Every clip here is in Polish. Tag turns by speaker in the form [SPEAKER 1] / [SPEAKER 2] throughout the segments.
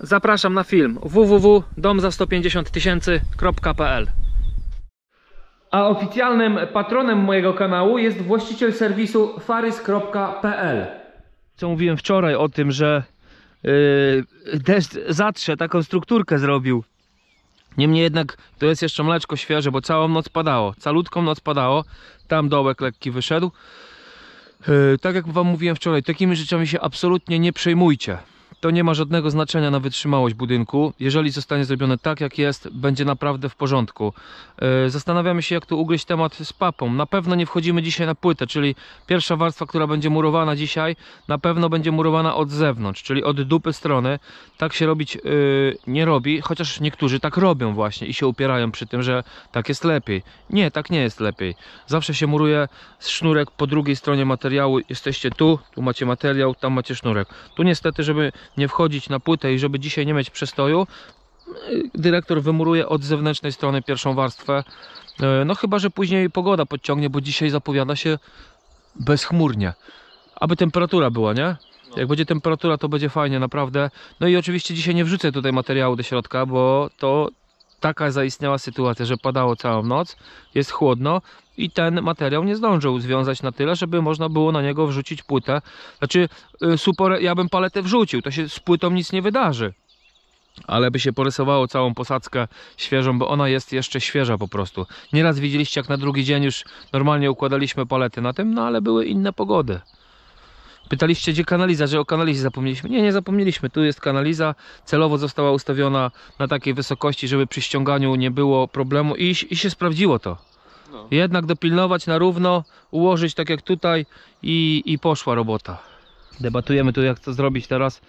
[SPEAKER 1] Zapraszam na film www.domza150000.pl. A oficjalnym patronem mojego kanału jest właściciel serwisu farys.pl. Co mówiłem wczoraj o tym, że deszcz zatrze, taką strukturkę zrobił. Niemniej jednak to jest jeszcze mleczko świeże, bo całą noc padało, calutką noc padało. Tam dołek lekki wyszedł. Tak jak wam mówiłem wczoraj, takimi rzeczami się absolutnie nie przejmujcie. To nie ma żadnego znaczenia na wytrzymałość budynku. Jeżeli zostanie zrobione tak jak jest, będzie naprawdę w porządku. Zastanawiamy się, jak tu ugryźć temat z papą. Na pewno nie wchodzimy dzisiaj na płytę, czyli pierwsza warstwa, która będzie murowana dzisiaj, na pewno będzie murowana od zewnątrz, czyli od dupy strony. Tak się robić nie robi, chociaż niektórzy tak robią właśnie i się upierają przy tym, że tak jest lepiej. Nie, tak nie jest lepiej. Zawsze się muruje sznurek po drugiej stronie materiału. Jesteście tu macie materiał, tam macie sznurek. Tu niestety, żeby nie wchodzić na płytę i żeby dzisiaj nie mieć przestoju, dyrektor wymuruje od zewnętrznej strony pierwszą warstwę. No chyba że później pogoda podciągnie, bo dzisiaj zapowiada się bezchmurnie. Aby temperatura była, nie? Jak będzie temperatura, to będzie fajnie, naprawdę. No i oczywiście dzisiaj nie wrzucę tutaj materiału do środka, bo to taka zaistniała sytuacja, że padało całą noc, jest chłodno i ten materiał nie zdążył związać na tyle, żeby można było na niego wrzucić płytę. Znaczy, ja bym paletę wrzucił, to się z płytą nic nie wydarzy. Ale by się porysowało całą posadzkę świeżą, bo ona jest jeszcze świeża po prostu. Nieraz widzieliście, jak na drugi dzień już normalnie układaliśmy palety na tym, no ale były inne pogody. Pytaliście, gdzie kanaliza, że o kanalizie zapomnieliśmy. Nie, nie zapomnieliśmy. Tu jest kanaliza. Celowo została ustawiona na takiej wysokości, żeby przy ściąganiu nie było problemu i się sprawdziło to. No. Jednak dopilnować na równo, ułożyć tak jak tutaj i poszła robota. Debatujemy tu, jak to zrobić teraz.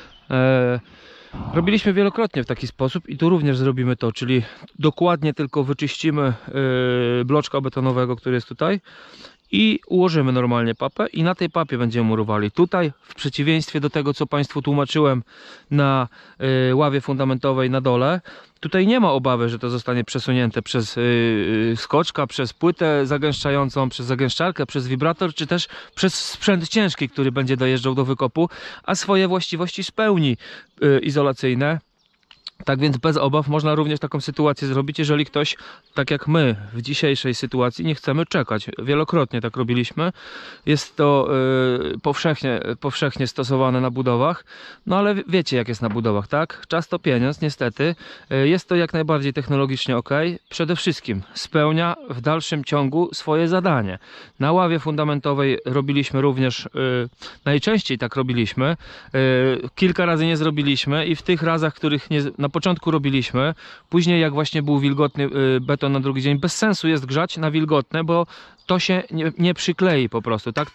[SPEAKER 1] Robiliśmy wielokrotnie w taki sposób i tu również zrobimy to, czyli dokładnie tylko wyczyścimy bloczka betonowego, który jest tutaj i ułożymy normalnie papę i na tej papie będziemy murowali. Tutaj, w przeciwieństwie do tego, co Państwu tłumaczyłem na ławie fundamentowej na dole, tutaj nie ma obawy, że to zostanie przesunięte przez skoczka, przez płytę zagęszczającą, przez zagęszczarkę, przez wibrator, czy też przez sprzęt ciężki, który będzie dojeżdżał do wykopu, a swoje właściwości spełni izolacyjne. Tak więc bez obaw można również taką sytuację zrobić, jeżeli ktoś, tak jak my w dzisiejszej sytuacji, nie chcemy czekać. Wielokrotnie tak robiliśmy. Jest to powszechnie stosowane na budowach. No ale wiecie, jak jest na budowach, tak? Czas to pieniądz, niestety. Jest to jak najbardziej technologicznie ok. Przede wszystkim spełnia w dalszym ciągu swoje zadanie. Na ławie fundamentowej robiliśmy również, najczęściej tak robiliśmy. Kilka razy nie zrobiliśmy i w tych razach, których na początku robiliśmy, później jak właśnie był wilgotny beton na drugi dzień, bez sensu jest grzać na wilgotne, bo to się nie przyklei po prostu, tak?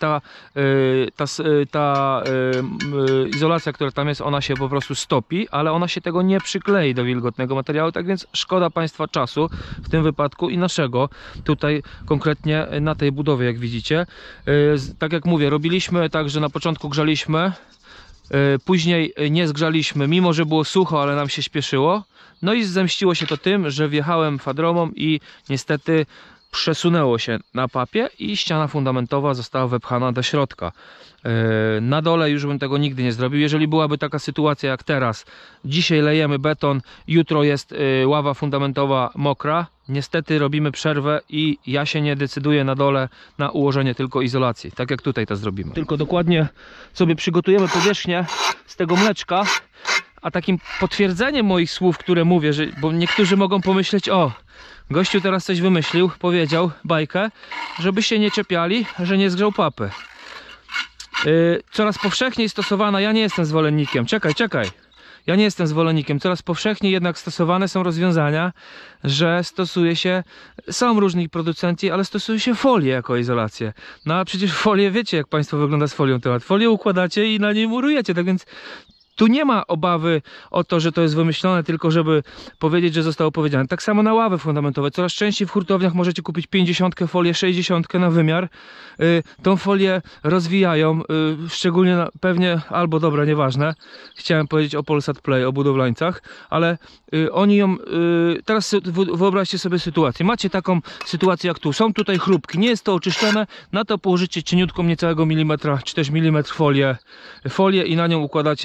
[SPEAKER 1] Ta izolacja, która tam jest, ona się po prostu stopi, ale ona się tego nie przyklei do wilgotnego materiału, tak więc szkoda Państwa czasu w tym wypadku i naszego tutaj konkretnie na tej budowie, jak widzicie. Tak jak mówię, robiliśmy tak, że na początku grzaliśmy, później nie zgrzaliśmy, mimo że było sucho, ale nam się śpieszyło. No i zemściło się to tym, że wjechałem fadromą i niestety przesunęło się na papie i ściana fundamentowa została wepchana do środka. Na dole już bym tego nigdy nie zrobił. Jeżeli byłaby taka sytuacja jak teraz, dzisiaj lejemy beton, jutro jest ława fundamentowa mokra, niestety robimy przerwę i ja się nie decyduję na dole na ułożenie tylko izolacji, tak jak tutaj to zrobimy. Tylko dokładnie sobie przygotujemy powierzchnię z tego mleczka, a takim potwierdzeniem moich słów, które mówię, bo niektórzy mogą pomyśleć, o, gościu teraz coś wymyślił, powiedział bajkę, żeby się nie czepiali, że nie zgrzał papy. Coraz powszechniej stosowana, ja nie jestem zwolennikiem, czekaj, ja nie jestem zwolennikiem, coraz powszechniej jednak stosowane są rozwiązania, że stosuje się, są różni producenci, ale stosuje się folię jako izolację. No a przecież folię, wiecie jak Państwo wygląda z folią temat, folię układacie i na niej murujecie, tak więc tu nie ma obawy o to, że to jest wymyślone, tylko żeby powiedzieć, że zostało powiedziane. Tak samo na ławy fundamentowe. Coraz częściej w hurtowniach możecie kupić 50 folię, 60 na wymiar. Tą folię rozwijają, szczególnie pewnie, albo dobra, nieważne. Chciałem powiedzieć o Polsat Play, o budowlańcach, ale oni ją... Teraz wyobraźcie sobie sytuację. Macie taką sytuację jak tu. Są tutaj chrupki, nie jest to oczyszczone. Na to położycie cieniutką niecałego milimetra, czy też milimetr folię i na nią układacie zaprawę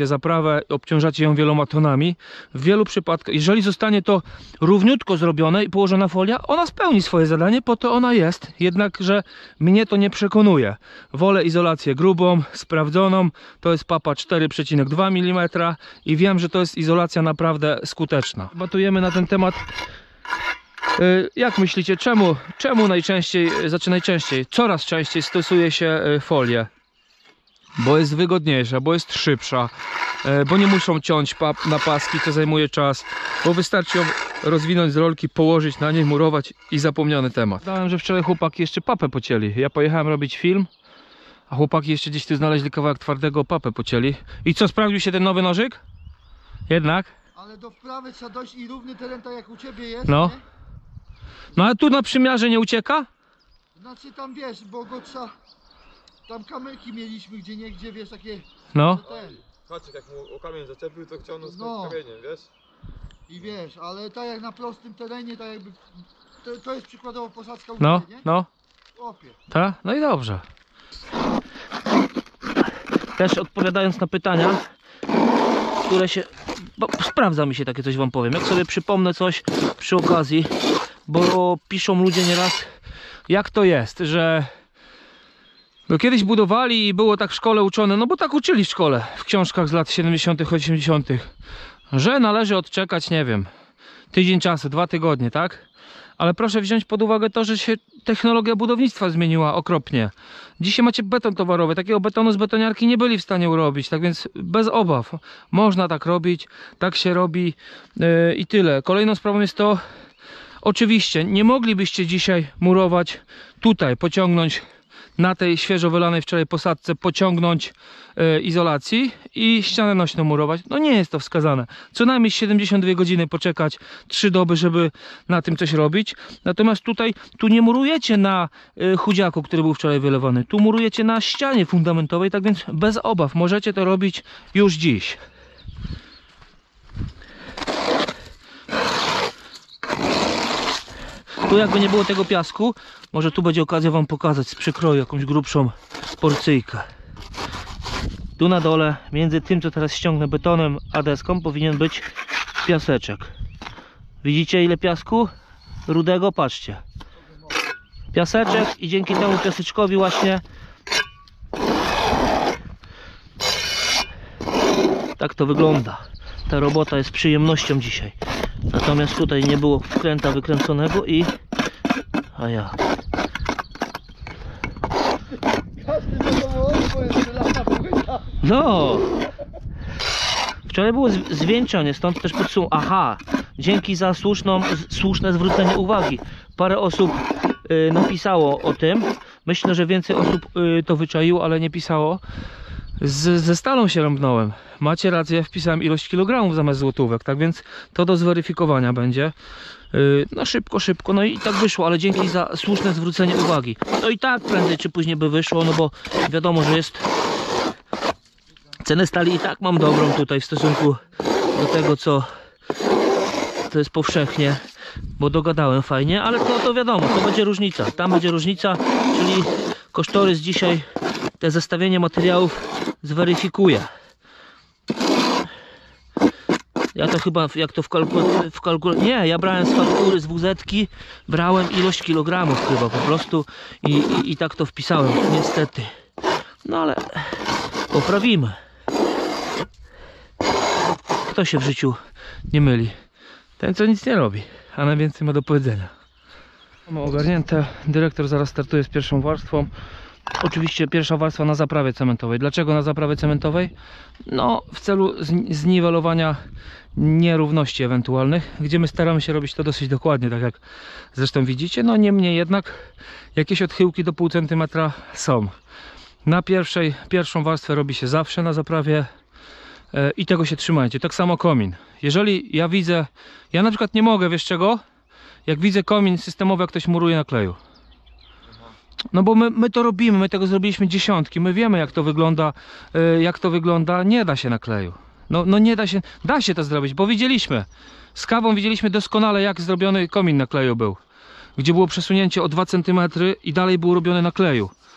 [SPEAKER 1] trawę, obciążacie ją wieloma tonami. W wielu przypadkach, jeżeli zostanie to równiutko zrobione i położona folia, ona spełni swoje zadanie, po to ona jest. Jednakże mnie to nie przekonuje. Wolę izolację grubą, sprawdzoną. To jest papa 4,2 mm i wiem, że to jest izolacja naprawdę skuteczna. Debatujemy na ten temat. Jak myślicie, czemu najczęściej, coraz częściej stosuje się folię? Bo jest wygodniejsza, bo jest szybsza, bo nie muszą ciąć na paski, co zajmuje czas, bo wystarczy ją rozwinąć z rolki, położyć na niej, murować i zapomniany temat. Dałem, że wczoraj chłopaki jeszcze papę pocięli. Ja pojechałem robić film, a chłopaki jeszcze gdzieś tu znaleźli kawałek twardego, papę pocięli. I co, sprawdził się ten nowy nożyk? Jednak?
[SPEAKER 2] Ale do wprawy trzeba dojść i równy teren tak jak u ciebie jest,
[SPEAKER 1] No.
[SPEAKER 2] nie?
[SPEAKER 1] No a tu na przymiarze nie ucieka?
[SPEAKER 2] Znaczy tam wiesz, bo go trzeba... Tam kamyki mieliśmy gdzie niegdzie, wiesz, takie...
[SPEAKER 1] No.
[SPEAKER 2] Ten.
[SPEAKER 3] Patrz, jak mu o kamień zaczepił, to chciał nas
[SPEAKER 2] No.
[SPEAKER 3] kamieniem, wiesz?
[SPEAKER 2] I wiesz, ale tak jak na prostym terenie, tak jakby... To jest przykładowo posadzka u
[SPEAKER 1] No,
[SPEAKER 2] ciebie, nie?
[SPEAKER 1] no.
[SPEAKER 2] Opie.
[SPEAKER 1] Tak? No i dobrze. Też odpowiadając na pytania, które się... Bo sprawdza mi się takie coś, wam powiem. Jak sobie przypomnę coś przy okazji, bo piszą ludzie nieraz, jak to jest, że no kiedyś budowali i było tak w szkole uczone, no bo tak uczyli w szkole, w książkach z lat 70., 80., że należy odczekać, nie wiem, tydzień czasu, 2 tygodnie, tak? Ale proszę wziąć pod uwagę to, że się technologia budownictwa zmieniła okropnie. Dzisiaj macie beton towarowy, takiego betonu z betoniarki nie byli w stanie urobić, tak więc bez obaw można tak robić, tak się robi i tyle. Kolejną sprawą jest to, oczywiście nie moglibyście dzisiaj murować tutaj, pociągnąć na tej świeżo wylanej wczoraj posadzce, pociągnąć izolacji i ścianę nośną murować. No nie jest to wskazane. Co najmniej 72 godziny poczekać, 3 doby, żeby na tym coś robić. Natomiast tutaj, tu nie murujecie na chudziaku, który był wczoraj wylewany. Tu murujecie na ścianie fundamentowej, tak więc bez obaw możecie to robić już dziś. Tu jakby nie było tego piasku, może tu będzie okazja wam pokazać z przekroju jakąś grubszą porcyjkę. Tu na dole, między tym co teraz ściągnę betonem a deską, powinien być piaseczek. Widzicie ile piasku? Rudego, patrzcie. Piaseczek i dzięki temu piaseczkowi właśnie tak to wygląda. Ta robota jest przyjemnością dzisiaj. Natomiast tutaj nie było wkręta wykręconego i... A ja... No! Wczoraj było zwieńczenie, stąd też aha! Dzięki za słuszne zwrócenie uwagi. Parę osób napisało o tym. Myślę, że więcej osób to wyczaiło, ale nie pisało. Ze stalą się rąbnąłem. Macie rację, wpisałem ilość kilogramów zamiast złotówek, tak więc to do zweryfikowania będzie. No szybko, no i tak wyszło, ale dzięki za słuszne zwrócenie uwagi. No i tak prędzej czy później by wyszło, no bo wiadomo, że jest... Cenę stali i tak mam dobrą tutaj w stosunku do tego, co to jest powszechnie, bo dogadałem fajnie, ale to wiadomo, to będzie różnica. Tam będzie różnica, czyli kosztorys dzisiaj, te zestawienie materiałów zweryfikuje. Ja to chyba, jak to w kalkulacji... Nie, ja brałem z faktury, z WZ-ki, brałem ilość kilogramów chyba po prostu i tak to wpisałem, niestety. No ale poprawimy. Kto się w życiu nie myli? Ten, co nic nie robi, a najwięcej ma do powiedzenia. Mamy ogarnięte, dyrektor zaraz startuje z pierwszą warstwą. Oczywiście pierwsza warstwa na zaprawie cementowej. Dlaczego na zaprawie cementowej? No w celu zniwelowania nierówności ewentualnych, gdzie my staramy się robić to dosyć dokładnie, tak jak zresztą widzicie. No niemniej jednak jakieś odchyłki do pół centymetra są. Na pierwszą warstwę robi się zawsze na zaprawie i tego się trzymajcie. Tak samo komin. Jeżeli ja widzę, ja na przykład nie mogę, wiesz czego? Jak widzę komin systemowy, jak ktoś muruje na kleju. No bo my to robimy, my tego zrobiliśmy dziesiątki, my wiemy jak to wygląda, nie da się na kleju. No nie da się, da się to zrobić, bo widzieliśmy, z kawą widzieliśmy doskonale jak zrobiony komin na kleju był. Gdzie było przesunięcie o 2 cm i dalej był robiony na kleju.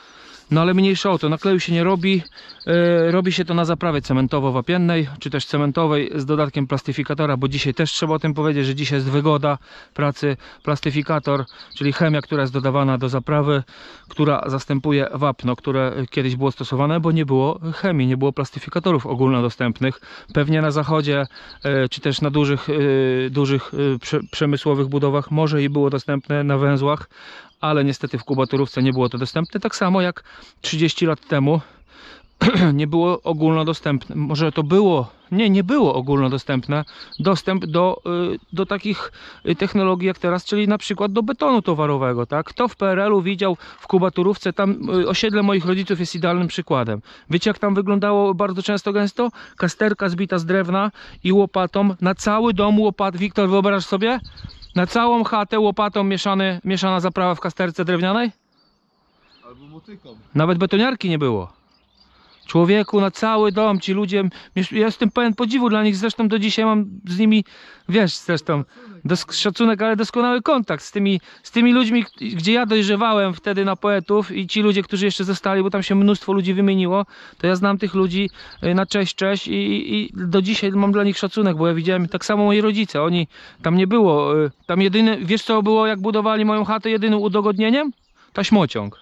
[SPEAKER 1] No ale mniejsza o to, na kleju się nie robi, robi się to na zaprawie cementowo-wapiennej, czy też cementowej z dodatkiem plastyfikatora, bo dzisiaj też trzeba o tym powiedzieć, że dzisiaj jest wygoda pracy. Plastyfikator, czyli chemia, która jest dodawana do zaprawy, która zastępuje wapno, które kiedyś było stosowane, bo nie było chemii, nie było plastyfikatorów ogólnodostępnych. Pewnie na zachodzie, czy też na dużych przemysłowych budowach może i było dostępne na węzłach, ale niestety w kubaturówce nie było to dostępne, tak samo jak 30 lat temu nie było ogólnodostępne, może to było, nie było ogólnodostępne dostęp do takich technologii jak teraz, czyli na przykład do betonu towarowego, tak? Kto w PRL-u widział w kubaturówce, tam osiedle moich rodziców jest idealnym przykładem. Wiecie, jak tam wyglądało bardzo często gęsto? Kasterka zbita z drewna i łopatą, na cały dom łopat. Wiktor, wyobraź sobie? Na całą chatę łopatą mieszana zaprawa w kasterce drewnianej?
[SPEAKER 3] Albo motyką.
[SPEAKER 1] Nawet betoniarki nie było. Człowieku, na cały dom, ci ludzie, ja jestem pełen podziwu dla nich, zresztą do dzisiaj mam z nimi, wiesz, zresztą szacunek, ale doskonały kontakt z tymi ludźmi, gdzie ja dojrzewałem wtedy na poetów, i ci ludzie, którzy jeszcze zostali, bo tam się mnóstwo ludzi wymieniło, to ja znam tych ludzi na cześć i do dzisiaj mam dla nich szacunek, bo ja widziałem tak samo moi rodzice, tam nie było, tam jedyny, wiesz co było, jak budowali moją chatę, jedynym udogodnieniem? Taśmociąg.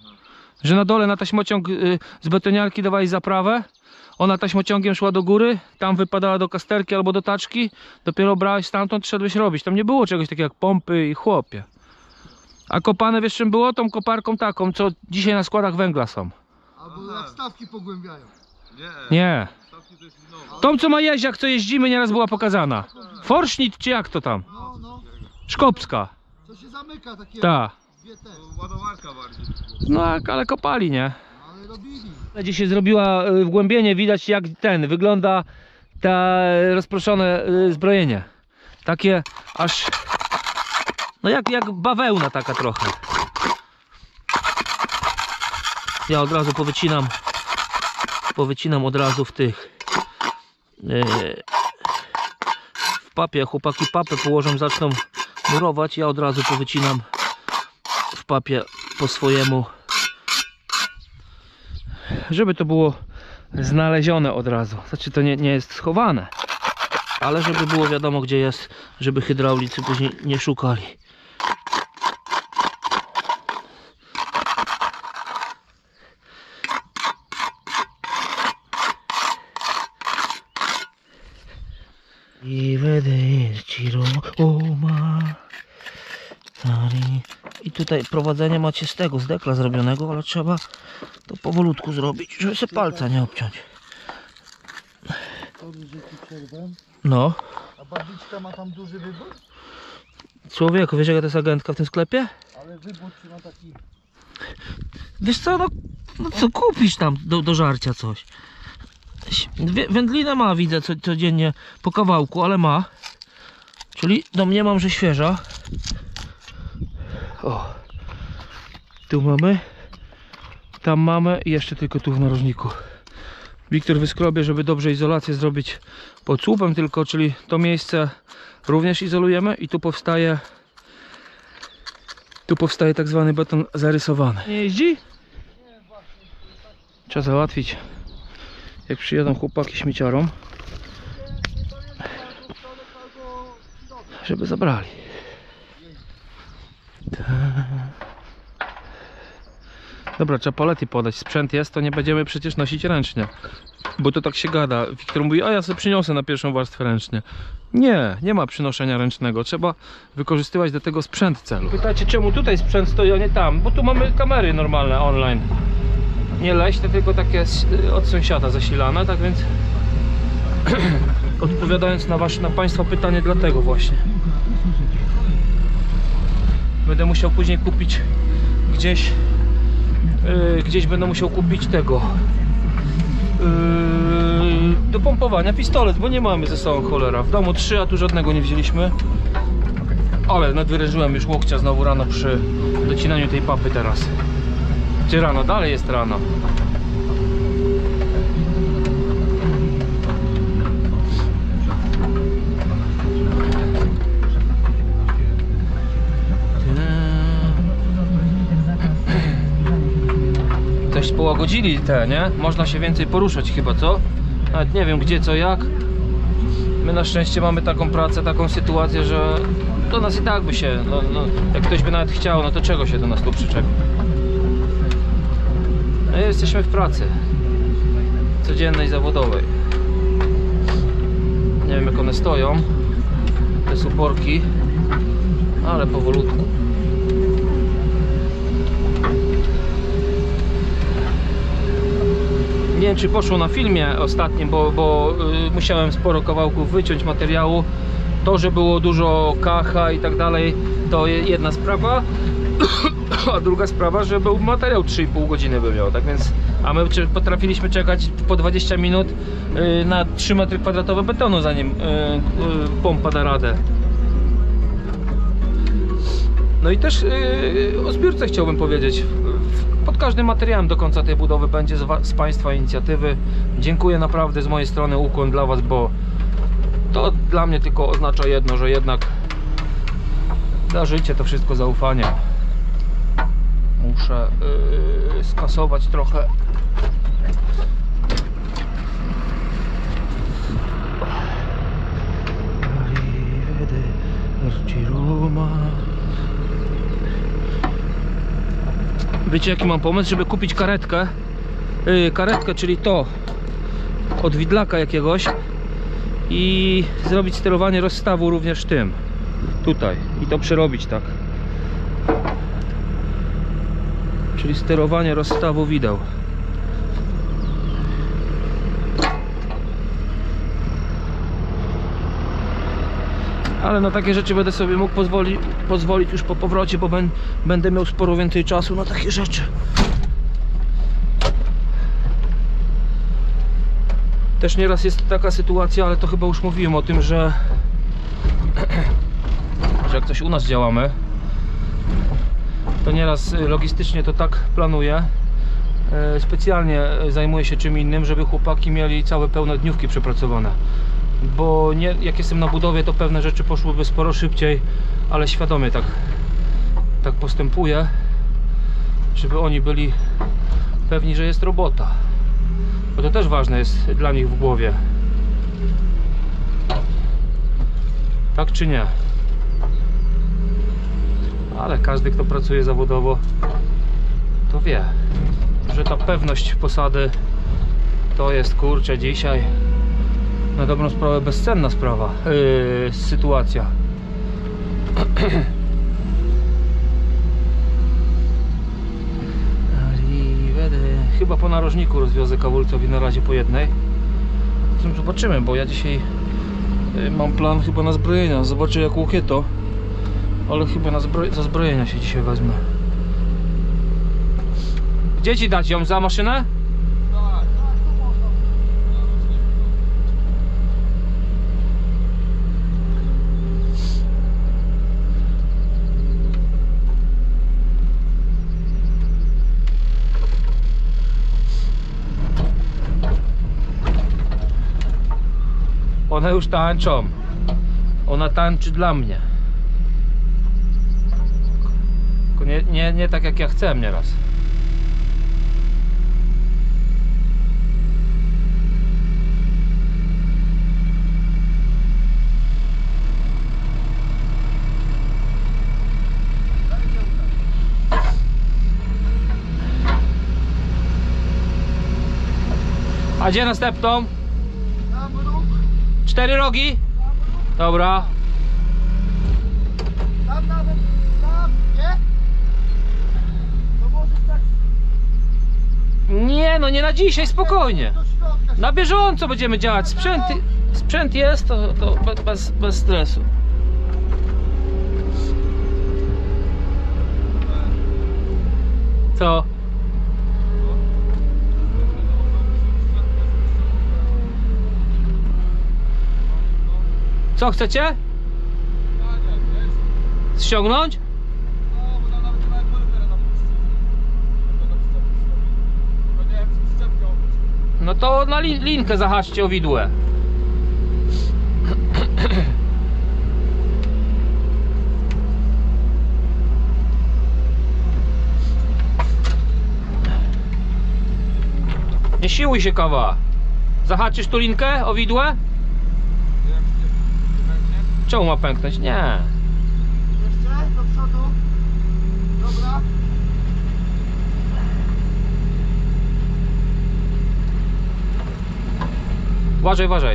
[SPEAKER 1] Że na dole na taśmociąg z betoniarki dawali zaprawę, ona taśmociągiem szła do góry, tam wypadała do kasterki albo do taczki, dopiero brałeś stamtąd, szedłeś robić. Tam nie było czegoś takiego jak pompy i chłopie. A kopane, wiesz czym było? Tą koparką taką, co dzisiaj na składach węgla są.
[SPEAKER 2] Albo jak stawki pogłębiają.
[SPEAKER 1] Nie.
[SPEAKER 3] Stawki to jest nowa.
[SPEAKER 1] Tą, co ma jeździak, co jeździmy, nieraz była pokazana. Forsznik, czy jak to tam?
[SPEAKER 2] No.
[SPEAKER 1] Szkopska.
[SPEAKER 2] To się zamyka takie
[SPEAKER 1] Ta.
[SPEAKER 2] dwie te.
[SPEAKER 3] To ładowarka bardziej.
[SPEAKER 1] No, ale kopali, nie?
[SPEAKER 2] Ale robili.
[SPEAKER 1] Gdzie się zrobiła wgłębienie, widać jak wygląda ta rozproszone zbrojenie. Takie aż, no jak bawełna taka trochę. Ja od razu powycinam od razu w tych w papie. Chłopaki papę położą, zaczną murować, ja od razu powycinam w papie po swojemu, żeby to było znalezione od razu. Znaczy to nie jest schowane, ale żeby było wiadomo gdzie jest, żeby hydraulicy później nie szukali. I tutaj prowadzenie macie z tego, z dekla zrobionego, ale trzeba to powolutku zrobić, żeby sobie palca nie obciąć. No.
[SPEAKER 2] A babiczka ma tam duży wybór?
[SPEAKER 1] Człowieku, wiesz jaka to jest agentka w tym sklepie?
[SPEAKER 2] Ale wybór czy ma taki...
[SPEAKER 1] Wiesz co, no co kupisz tam do żarcia coś. Wędlinę ma, widzę codziennie po kawałku, ale ma. Czyli domniemam, że świeża. O. Tu mamy. Tam mamy i jeszcze tylko tu w narożniku. Wiktor wyskrobie, żeby dobrze izolację zrobić pod słupem tylko, czyli to miejsce również izolujemy i tu powstaje tak zwany beton zarysowany. Nie jeździ? Trzeba załatwić, jak przyjadą chłopaki śmieciarom, żeby zabrali. Dobra, trzeba palety podać. Sprzęt jest, to nie będziemy przecież nosić ręcznie, bo to tak się gada. Wiktor mówi, a ja sobie przyniosę na pierwszą warstwę ręcznie. Nie ma przynoszenia ręcznego. Trzeba wykorzystywać do tego sprzęt celu. Pytacie, czemu tutaj sprzęt stoi, a nie tam? Bo tu mamy kamery normalne online. Nie leśne, tylko takie od sąsiada zasilane, tak więc odpowiadając na Państwa pytanie, dlatego właśnie. Będę musiał później kupić gdzieś będę musiał kupić tego do pompowania pistolet, bo nie mamy ze sobą, cholera. W domu 3, a tu żadnego nie wzięliśmy. Ale nadwyrężyłem już łokcia znowu rano przy docinaniu tej papy teraz. Gdzie rano? Dalej jest rano. złagodzili te, nie? Można się więcej poruszać chyba, co? Nawet nie wiem gdzie, co, jak. My na szczęście mamy taką pracę, taką sytuację, że do nas i tak by się, jak ktoś by nawet chciał, no to czego się do nas tu przyczepi? No jesteśmy w pracy codziennej, zawodowej. Nie wiem jak one stoją, te suporki, ale powolutku. Nie wiem czy poszło na filmie ostatnim, bo musiałem sporo kawałków wyciąć materiału. To, że było dużo kacha i tak dalej, to jedna sprawa. A druga sprawa, że był materiał 3,5 godziny by miał, tak więc, a my potrafiliśmy czekać po 20 minut na 3 m2 betonu, zanim pompa da radę. No i też o zbiórce chciałbym powiedzieć. Pod każdym materiałem do końca tej budowy będzie z Państwa inicjatywy. Dziękuję naprawdę z mojej strony, ukłon dla Was, bo to dla mnie tylko oznacza jedno, że jednak darzycie to wszystko zaufaniem. Muszę skasować trochę. Wiecie jaki mam pomysł, żeby kupić karetkę? Karetkę, czyli to od widlaka jakiegoś i zrobić sterowanie rozstawu również tym tutaj i to przerobić tak, czyli sterowanie rozstawu wideł. Ale na takie rzeczy będę sobie mógł pozwolić już po powrocie, bo będę miał sporo więcej czasu na takie rzeczy. Też nieraz jest taka sytuacja, ale to chyba już mówiłem o tym, że jak coś u nas działamy, to nieraz logistycznie to tak planuję. Specjalnie zajmuję się czym innym, żeby chłopaki mieli całe pełne dniówki przepracowane. Bo nie, jak jestem na budowie, to pewne rzeczy poszłyby sporo szybciej, ale świadomie tak postępuję, żeby oni byli pewni, że jest robota, bo to też ważne jest dla nich w głowie, tak czy nie. Ale każdy kto pracuje zawodowo to wie, że ta pewność posady to jest, kurczę, dzisiaj na dobrą sprawę bezcenna sprawa, sytuacja. Chyba po narożniku rozwiozę kawulcowi na razie po jednej. Zresztą zobaczymy, bo ja dzisiaj mam plan chyba na zbrojenia. Zobaczę jak łukie to, ale chyba za zbrojenia się dzisiaj wezmę. Gdzie ci dać ją? Za maszynę? One już tańczą. Ona tańczy dla mnie. Tylko nie tak jak ja chcę nieraz. A gdzie następną? 4 rogi? Dobra.
[SPEAKER 2] Tam nawet, tam, nie? To może tak
[SPEAKER 1] Nie, no nie na dzisiaj, spokojnie.
[SPEAKER 2] do środka.
[SPEAKER 1] Na bieżąco będziemy działać. Sprzęt jest, to bez stresu. Co? Co chcecie? Ściągnąć? No to na linkę zahaczcie o widłę. siłuj się, kawa. Zahaczysz tu linkę o widłę?
[SPEAKER 3] Jak nie pęknie?
[SPEAKER 1] Czemu ma pęknąć? Nie.
[SPEAKER 2] Jeszcze do przodu. Dobra.
[SPEAKER 1] Uważaj, uważaj.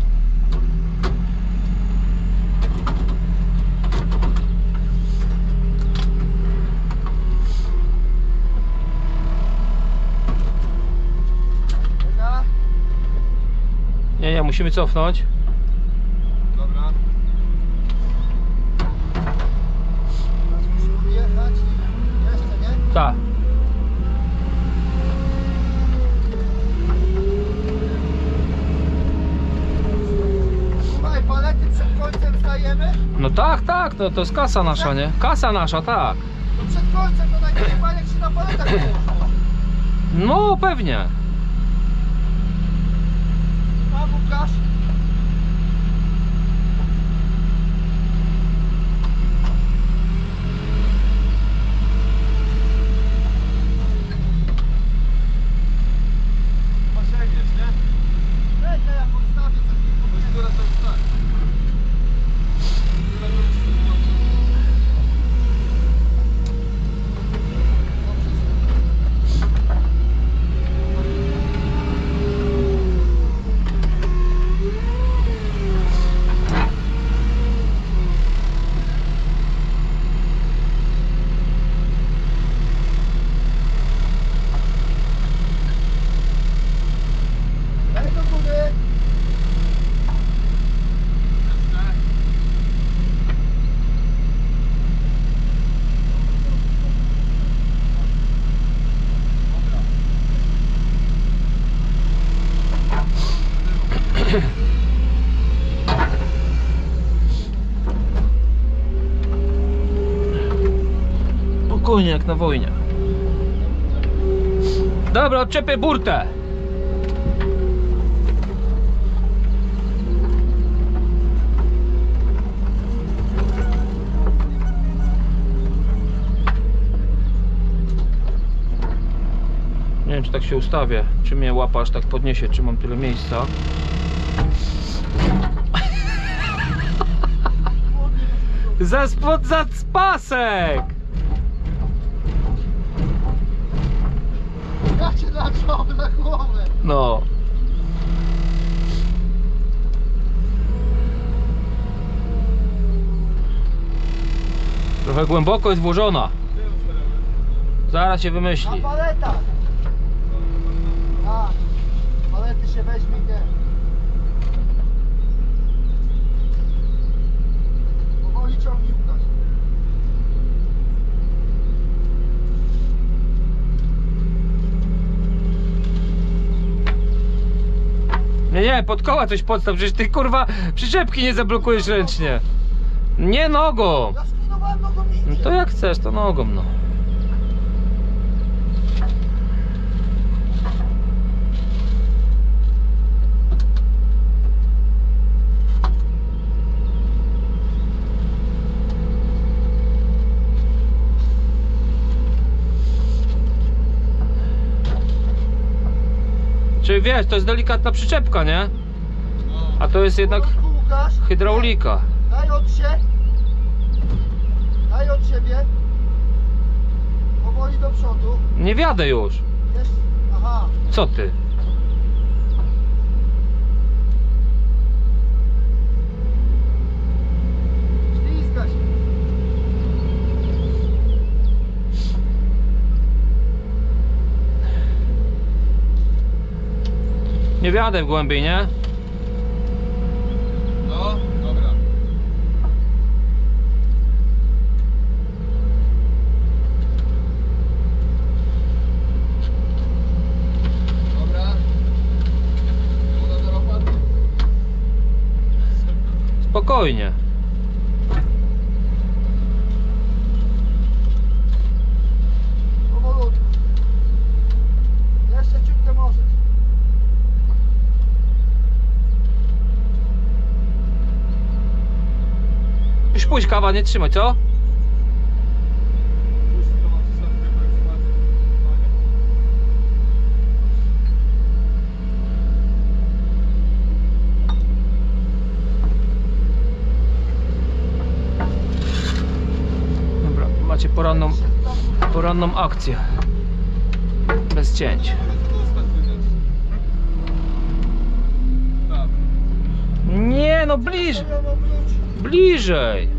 [SPEAKER 2] Dobra.
[SPEAKER 1] Nie, musimy cofnąć.
[SPEAKER 3] Dobra.
[SPEAKER 2] Teraz musimy jechać. Jeszcze, nie?
[SPEAKER 1] Tak.
[SPEAKER 2] Słuchaj, palety przed końcem stajemy.
[SPEAKER 1] No tak, tak, no to jest kasa nasza, nie? Kasa nasza, tak.
[SPEAKER 2] To przed końcem to najpierw jak się na paletach położyło.
[SPEAKER 1] No pewnie.
[SPEAKER 2] A Łukasz?
[SPEAKER 3] Pasieniesz, nie?
[SPEAKER 2] Czekaj, jak odstawię za chwilę.
[SPEAKER 3] To się teraz tak stać.
[SPEAKER 2] Daj do góry.
[SPEAKER 1] Spokojnie, jak na wojnie. Dobra, odczepię burtę. Nie wiem, czy tak się ustawię, czy mnie łapa aż tak podniesie, czy mam tyle miejsca. za pasek!
[SPEAKER 2] Ja cię naciąłem na głowę.
[SPEAKER 1] No. Trochę głęboko jest włożona. Zaraz się
[SPEAKER 2] Na
[SPEAKER 1] wymyśli.
[SPEAKER 2] paletach. Tak. Palety się weźmie i nie. Powoli ciągnij, Łukasz.
[SPEAKER 1] Nie, pod koła coś podstaw, przecież ty kurwa przyczepki nie zablokujesz ręcznie. Nie nogą.
[SPEAKER 2] Ja skinowałem nogą i
[SPEAKER 1] No
[SPEAKER 2] idzie.
[SPEAKER 1] to jak chcesz, to nogą no. Czyli wiesz, to jest delikatna przyczepka, nie? A to jest jednak
[SPEAKER 2] Powolutku, Łukasz.
[SPEAKER 1] hydraulika.
[SPEAKER 2] Daj od się. Daj od siebie. Powoli do przodu.
[SPEAKER 1] Nie wjadę już.
[SPEAKER 2] Jest. Aha.
[SPEAKER 1] Co ty?
[SPEAKER 2] Ślizga się.
[SPEAKER 1] Nie wjadę w głębiej, nie?
[SPEAKER 3] No, dobra. Dobra. Woda do lopaty.
[SPEAKER 1] Spokojnie.
[SPEAKER 2] Powolutku. Jeszcze ciutkę możesz.
[SPEAKER 1] Już pójdź, kawa, nie trzymaj, co?
[SPEAKER 3] Już to ma przyczepkę, bo jest ładnie.
[SPEAKER 1] poranną akcję. Bez cięć. Nie no, bliżej. Bliżej.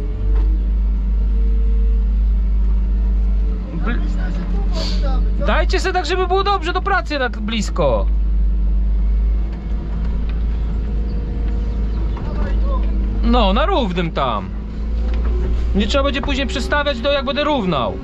[SPEAKER 1] Dajcie sobie tak, żeby było dobrze do pracy tak blisko. No, na równym tam. Nie trzeba będzie później przestawiać do jak będę równał.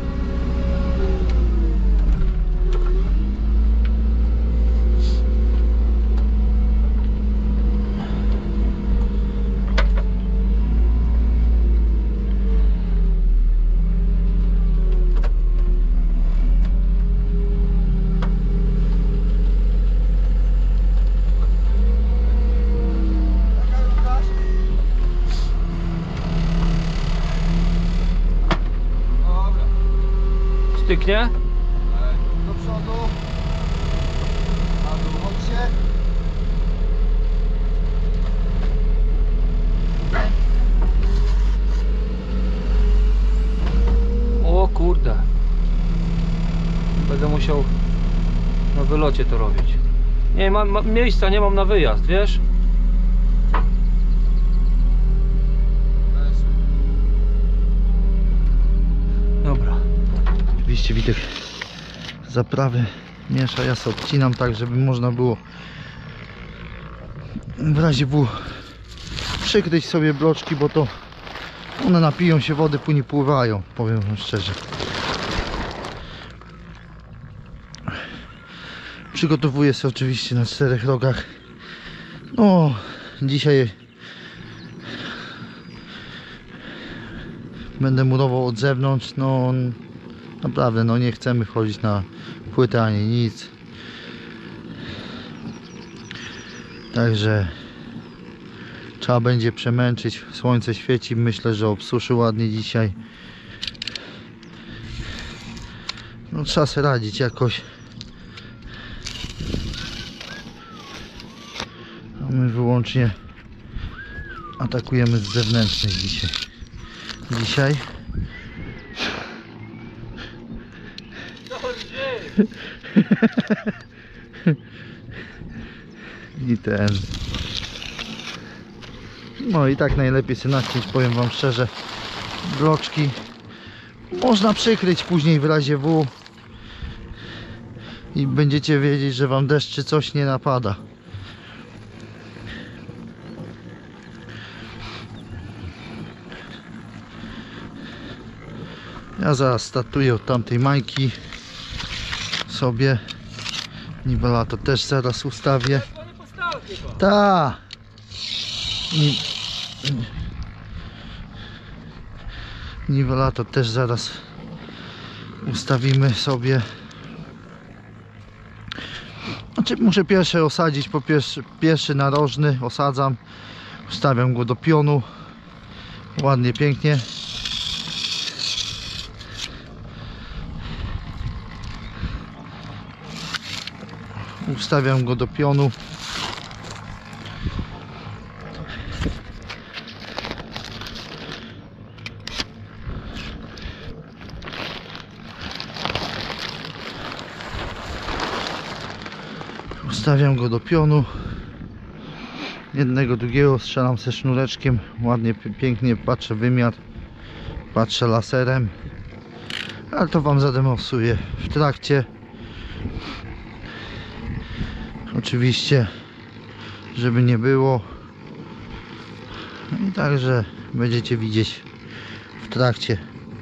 [SPEAKER 1] Styknie?
[SPEAKER 2] Do przodu. Na dół, chodź się.
[SPEAKER 1] O kurde. Będę musiał na wylocie to robić. Nie mam miejsca, nie mam na wyjazd, wiesz? Dobra.
[SPEAKER 2] Oczywiście Witek zaprawy miesza, ja sobie odcinam tak, żeby można było w razie W przykryć sobie bloczki, bo to one napiją się wody, później pływają, powiem wam szczerze. Przygotowuję się oczywiście na 4 rogach. No, dzisiaj będę murował od zewnątrz. No, naprawdę, no nie chcemy wchodzić na płytę ani nic. Także trzeba będzie przemęczyć. Słońce świeci, myślę, że obsuszy ładnie dzisiaj. No trzeba sobie radzić jakoś. A my wyłącznie atakujemy z zewnętrznych dzisiaj. I ten. No i tak najlepiej sobie naciąć, powiem wam szczerze, bloczki. Można przykryć później w razie W i będziecie wiedzieć, że wam deszcz czy coś nie napada. Ja zaraz startuję od tamtej majki sobie. Niwelator też zaraz ustawię. Ta. Niwelator też zaraz ustawimy sobie. Znaczy muszę pierwszy osadzić, po pierwszy narożny osadzam, ustawiam go do pionu ładnie, pięknie. Ustawiam go do pionu. Ustawiam go do pionu. Jednego, drugiego strzelam ze sznureczkiem. Ładnie, pięknie patrzę wymiar. Patrzę laserem. Ale to wam zademonstruję w trakcie. Oczywiście, żeby nie było. I także będziecie widzieć w trakcie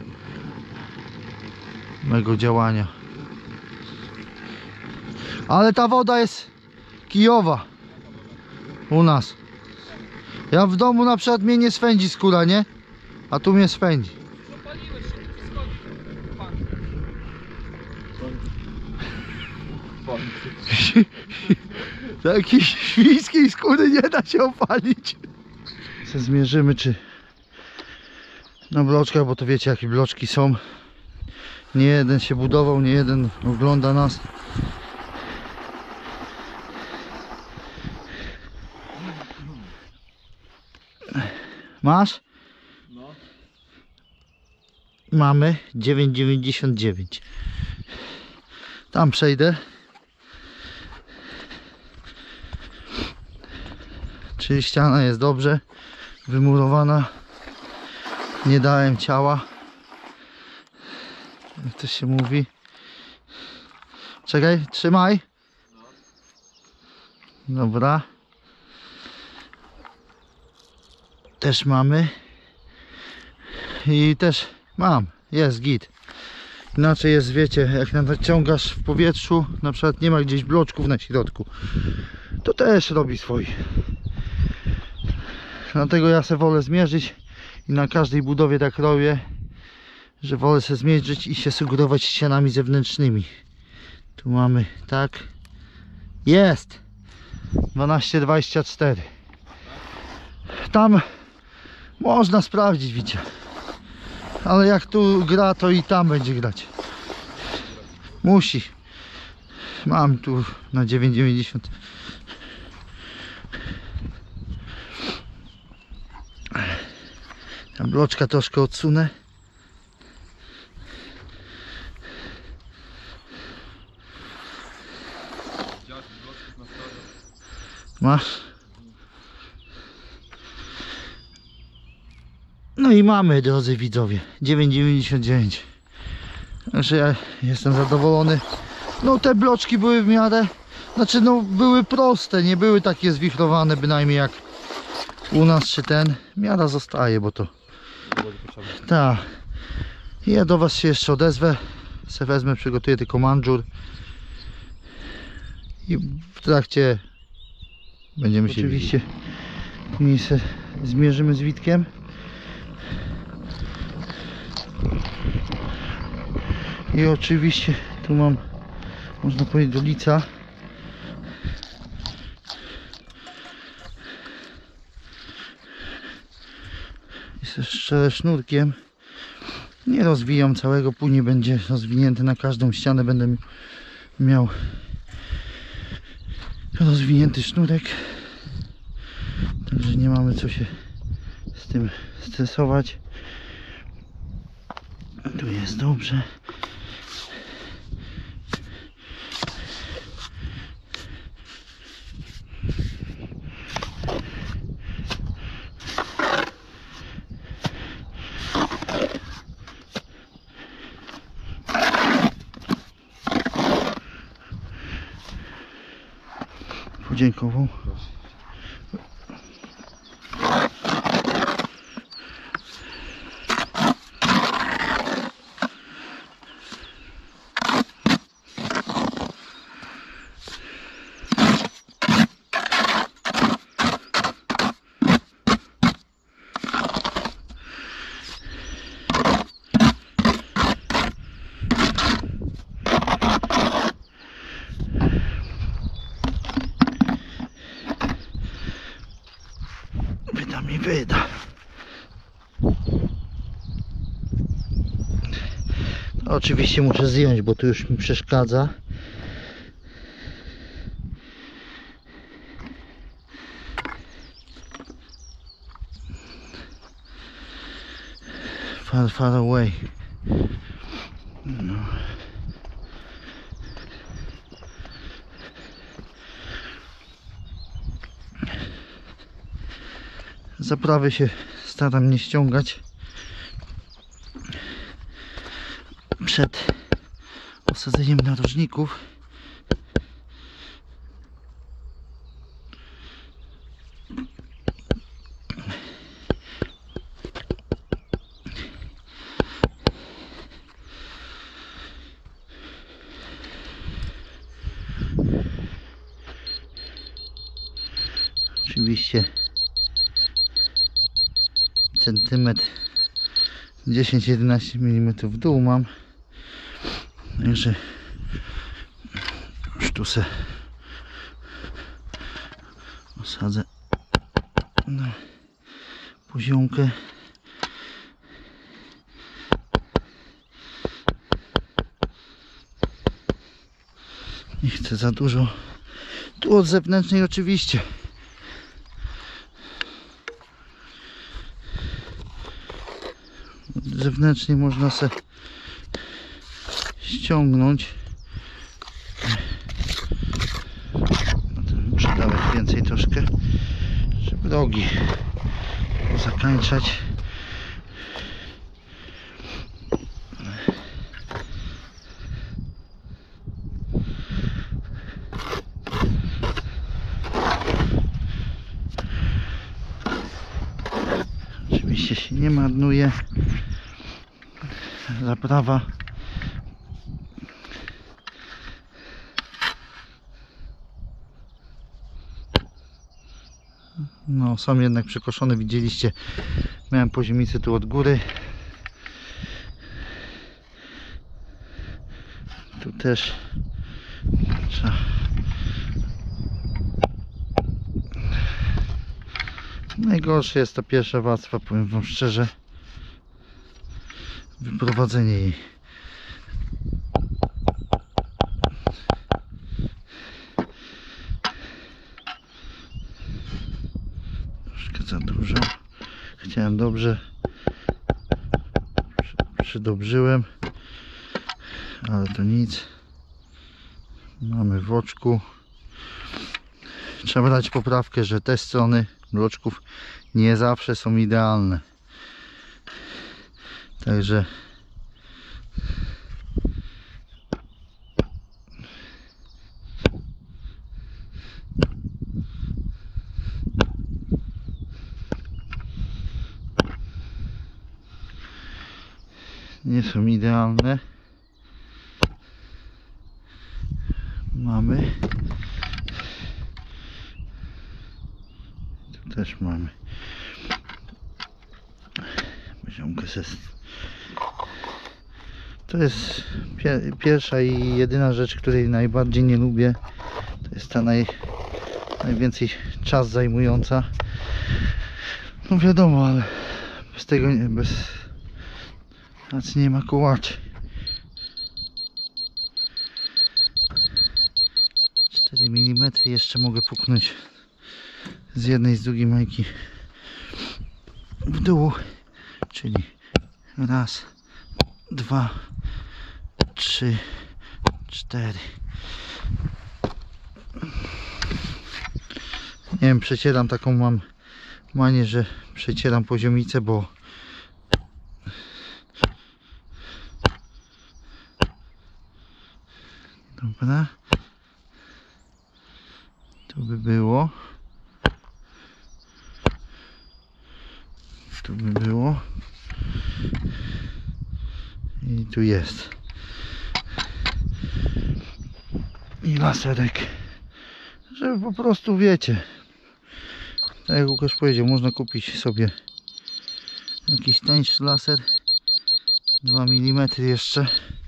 [SPEAKER 2] mego działania. Ale ta woda jest kijowa u nas. Ja w domu na przykład mnie nie swędzi skóra, nie? A tu mnie swędzi. Takiej świńskiej skóry nie da się opalić. Zmierzymy, czy na bloczkach, bo to wiecie jakie bloczki są. Nie jeden się budował, nie jeden ogląda nas. Masz?
[SPEAKER 3] No.
[SPEAKER 2] mamy 9,99. Tam przejdę. Czyli ściana jest dobrze wymurowana. Nie dałem ciała. Jak to się mówi? Czekaj, trzymaj. Dobra. Też mamy. I też mam. Jest git. Inaczej jest, wiecie, jak naciągasz w powietrzu, na przykład nie ma gdzieś bloczków na środku, to też robi swoje. Dlatego ja se wolę zmierzyć i na każdej budowie tak robię, że wolę se zmierzyć i się sugerować ścianami zewnętrznymi. Tu mamy tak. Jest 12,24. Tam można sprawdzić, widzicie. Ale jak tu gra, to i tam będzie grać. Musi. Mam tu na 9,90. Tam bloczka troszkę odsunę. Masz? No i mamy, drodzy widzowie, 9,99. Znaczy ja jestem zadowolony. No te bloczki były w miarę, znaczy no były proste, nie były takie zwichrowane bynajmniej jak u nas czy ten. Miara zostaje, bo to tak. Ja do was się jeszcze odezwę. Se wezmę, przygotuję tylko mandżur i w trakcie będziemy się oczywiście się zmierzymy z Witkiem. I oczywiście tu mam, można powiedzieć, do lica. Jest szczerze sznurkiem. Nie rozwijam całego, później będzie rozwinięty na każdą ścianę. Będę miał rozwinięty sznurek. Także nie mamy co się z tym stresować. Tu jest dobrze. Podziękował. Wyda. Oczywiście muszę zdjąć, bo tu już mi przeszkadza. Far away. No. Zaprawy się staram nie ściągać przed osadzeniem narożników. Oczywiście centymetr 10-11 mm w dół mam, także już tu se osadzę na poziomkę. Nie chcę za dużo. Tu od zewnętrznej oczywiście. zewnętrznie można se ściągnąć. Muszę dawać więcej troszkę, żeby rogi zakańczać. Oczywiście się nie marnuje. Zaprawa no, są jednak przekoszone, widzieliście, miałem poziomicę tu od góry, tu też trzeba. Najgorsze jest ta pierwsza warstwa, powiem wam szczerze, wyprowadzenie jej. Troszkę za dużo. Chciałem dobrze, przydobrzyłem, ale to nic. Mamy w oczku. Trzeba dać poprawkę, że te strony bloczków nie zawsze są idealne. Także nie są idealne. Mamy. Tu też mamy. Poziomkę to jest pierwsza i jedyna rzecz, której najbardziej nie lubię. To jest ta najwięcej czas zajmująca. No wiadomo, ale bez tego bez pracy nie ma kołaczy. 4 mm jeszcze mogę puknąć z jednej, z drugiej majki w dół, czyli raz, 2, 3, 4. Nie wiem, przecieram taką mam manię, że przecieram poziomicę, bo dobra, tu by było, tu by było i tu jest i laserek, żeby po prostu, wiecie, tak jak Łukasz powiedział, można kupić sobie jakiś tańszy laser, 2 mm jeszcze.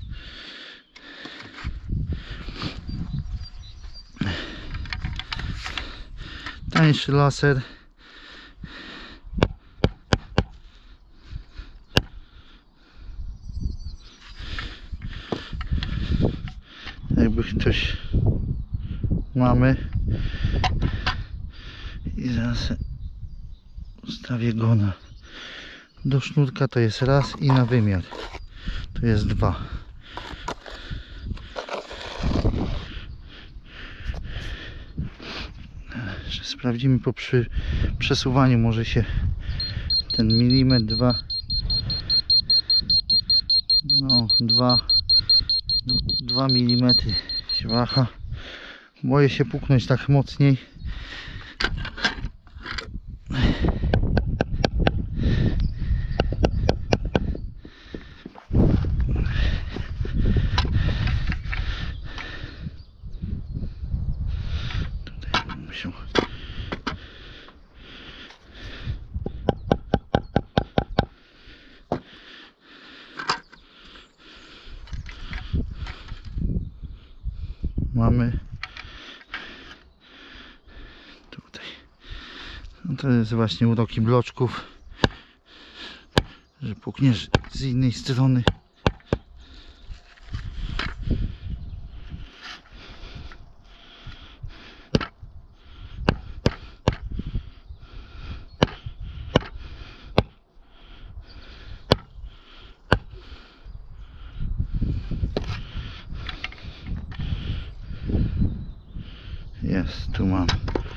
[SPEAKER 2] Tańszy laser. Jakby ktoś mamy. I zaraz ustawię go do sznurka, to jest raz, i na wymiar to jest 2. Sprawdzimy po przesuwaniu, może się ten milimetr, 2, no 2 mm się waha. Boję się puknąć tak mocniej. Tutaj musiał. Mamy tutaj, no to jest właśnie uroki bloczków, że pukniesz z innej strony. Tu mam.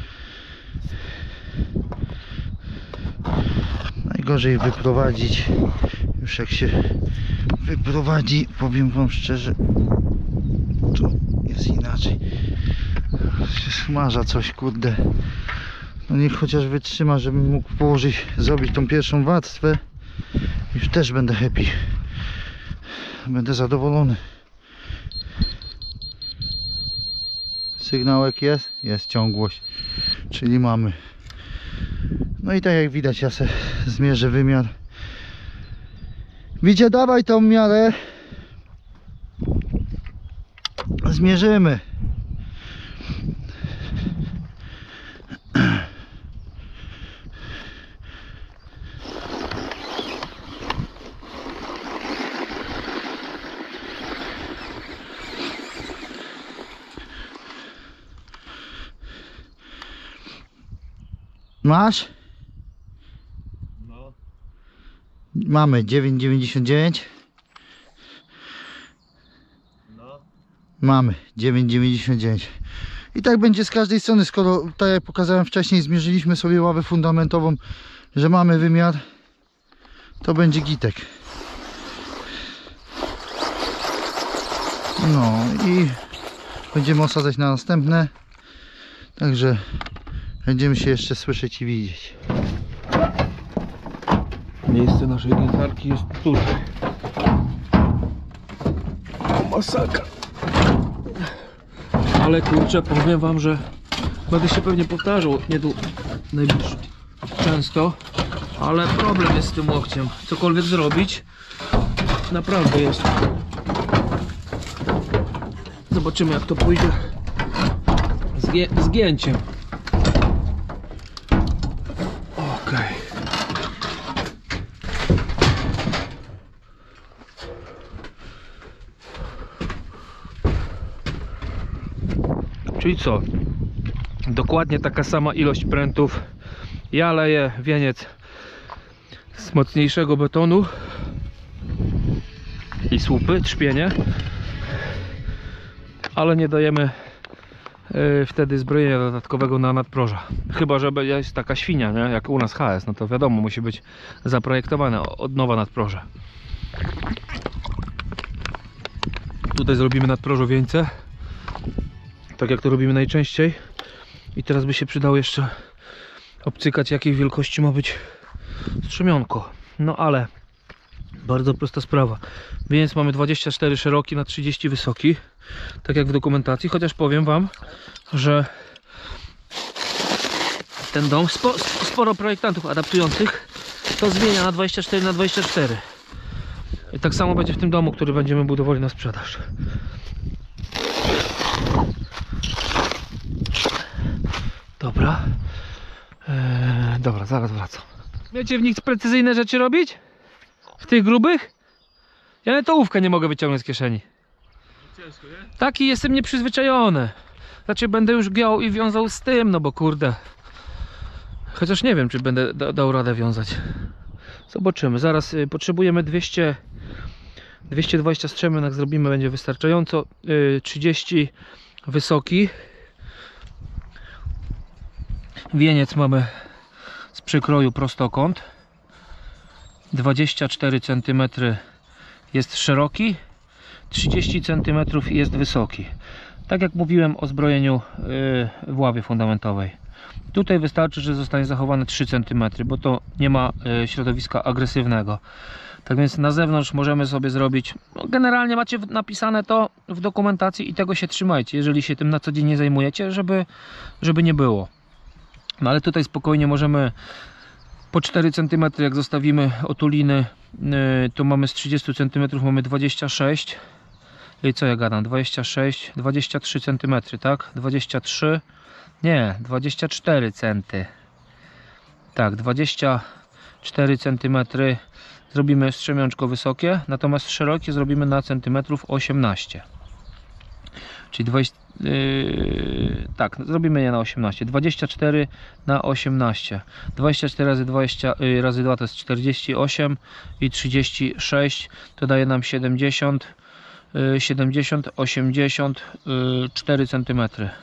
[SPEAKER 2] Najgorzej wyprowadzić. Już jak się wyprowadzi, powiem wam szczerze, to jest inaczej. Się smaża coś, kurde. No niech chociaż wytrzyma, żebym mógł położyć, zrobić tą pierwszą warstwę. Już też będę happy. Będę zadowolony. Sygnałek jest? Jest ciągłość. Czyli mamy. No i tak jak widać, ja se zmierzę wymiar. Widzicie, dawaj tą miarę. Zmierzymy. Masz?
[SPEAKER 1] No.
[SPEAKER 2] Mamy 9,99.
[SPEAKER 1] No.
[SPEAKER 2] Mamy 9,99. I tak będzie z każdej strony, skoro, tak jak pokazałem wcześniej, zmierzyliśmy sobie ławę fundamentową, że mamy wymiar, to będzie gitek. No i będziemy osadzać na następne. Także będziemy się jeszcze słyszeć i widzieć.
[SPEAKER 1] Miejsce naszej wędkarki jest tutaj. Masakra. Ale kurczę, powiem wam, że będę się pewnie powtarzał najbliższy często, ale problem jest z tym łokciem. Cokolwiek zrobić, naprawdę jest. Zobaczymy, jak to pójdzie z gięciem. Okej. Czyli co? Dokładnie taka sama ilość prętów. Ja leję wieniec z mocniejszego betonu i słupy, trzpienie, ale nie dajemy wtedy zbrojenia dodatkowego na nadproża. Chyba że jest taka świnia, nie? Jak u nas HS, no to wiadomo, musi być zaprojektowane od nowa nadproże. Tutaj zrobimy nadprożo wieńce, tak jak to robimy najczęściej. I teraz by się przydało jeszcze obcykać, jakiej wielkości ma być strzemionko. No ale bardzo prosta sprawa. Więc mamy 24 szeroki na 30 wysoki, tak jak w dokumentacji, chociaż powiem wam, że ten dom, sporo projektantów adaptujących to zmienia na 24 na 24. I tak samo będzie w tym domu, który będziemy budowali na sprzedaż. Dobra. Dobra, zaraz wracam. Wiecie w nich precyzyjne rzeczy robić? W tych grubych? Ja na to ołówka nie mogę wyciągnąć z kieszeni.
[SPEAKER 3] Ciężko, nie?
[SPEAKER 1] Taki jestem nieprzyzwyczajony. Znaczy będę już giął i wiązał z tym, no bo kurde. Chociaż nie wiem, czy będę dał radę wiązać. Zobaczymy. Zaraz potrzebujemy 220 strzemion, jak zrobimy, będzie wystarczająco. 30 wysoki. Wieniec mamy z przykroju prostokąt. 24 cm jest szeroki, 30 cm jest wysoki. Tak jak mówiłem o zbrojeniu w ławie fundamentowej. Tutaj wystarczy, że zostanie zachowane 3 cm, bo to nie ma środowiska agresywnego. Tak więc na zewnątrz możemy sobie zrobić, no generalnie macie napisane to w dokumentacji i tego się trzymajcie, jeżeli się tym na co dzień nie zajmujecie, żeby nie było. No ale tutaj spokojnie możemy po 4 cm, jak zostawimy otuliny, to mamy z 30 cm mamy 26. I co ja gadam? 26, 23 cm, tak? 23, nie, 24 cm. Tak, 24 cm zrobimy strzemiączko wysokie, natomiast szerokie zrobimy na centymetrów 18. Czyli 20, tak, zrobimy je na 18. 24 na 18. 24 razy 20 razy 2 to jest 48 i 36 to daje nam 70, 80, 4 cm.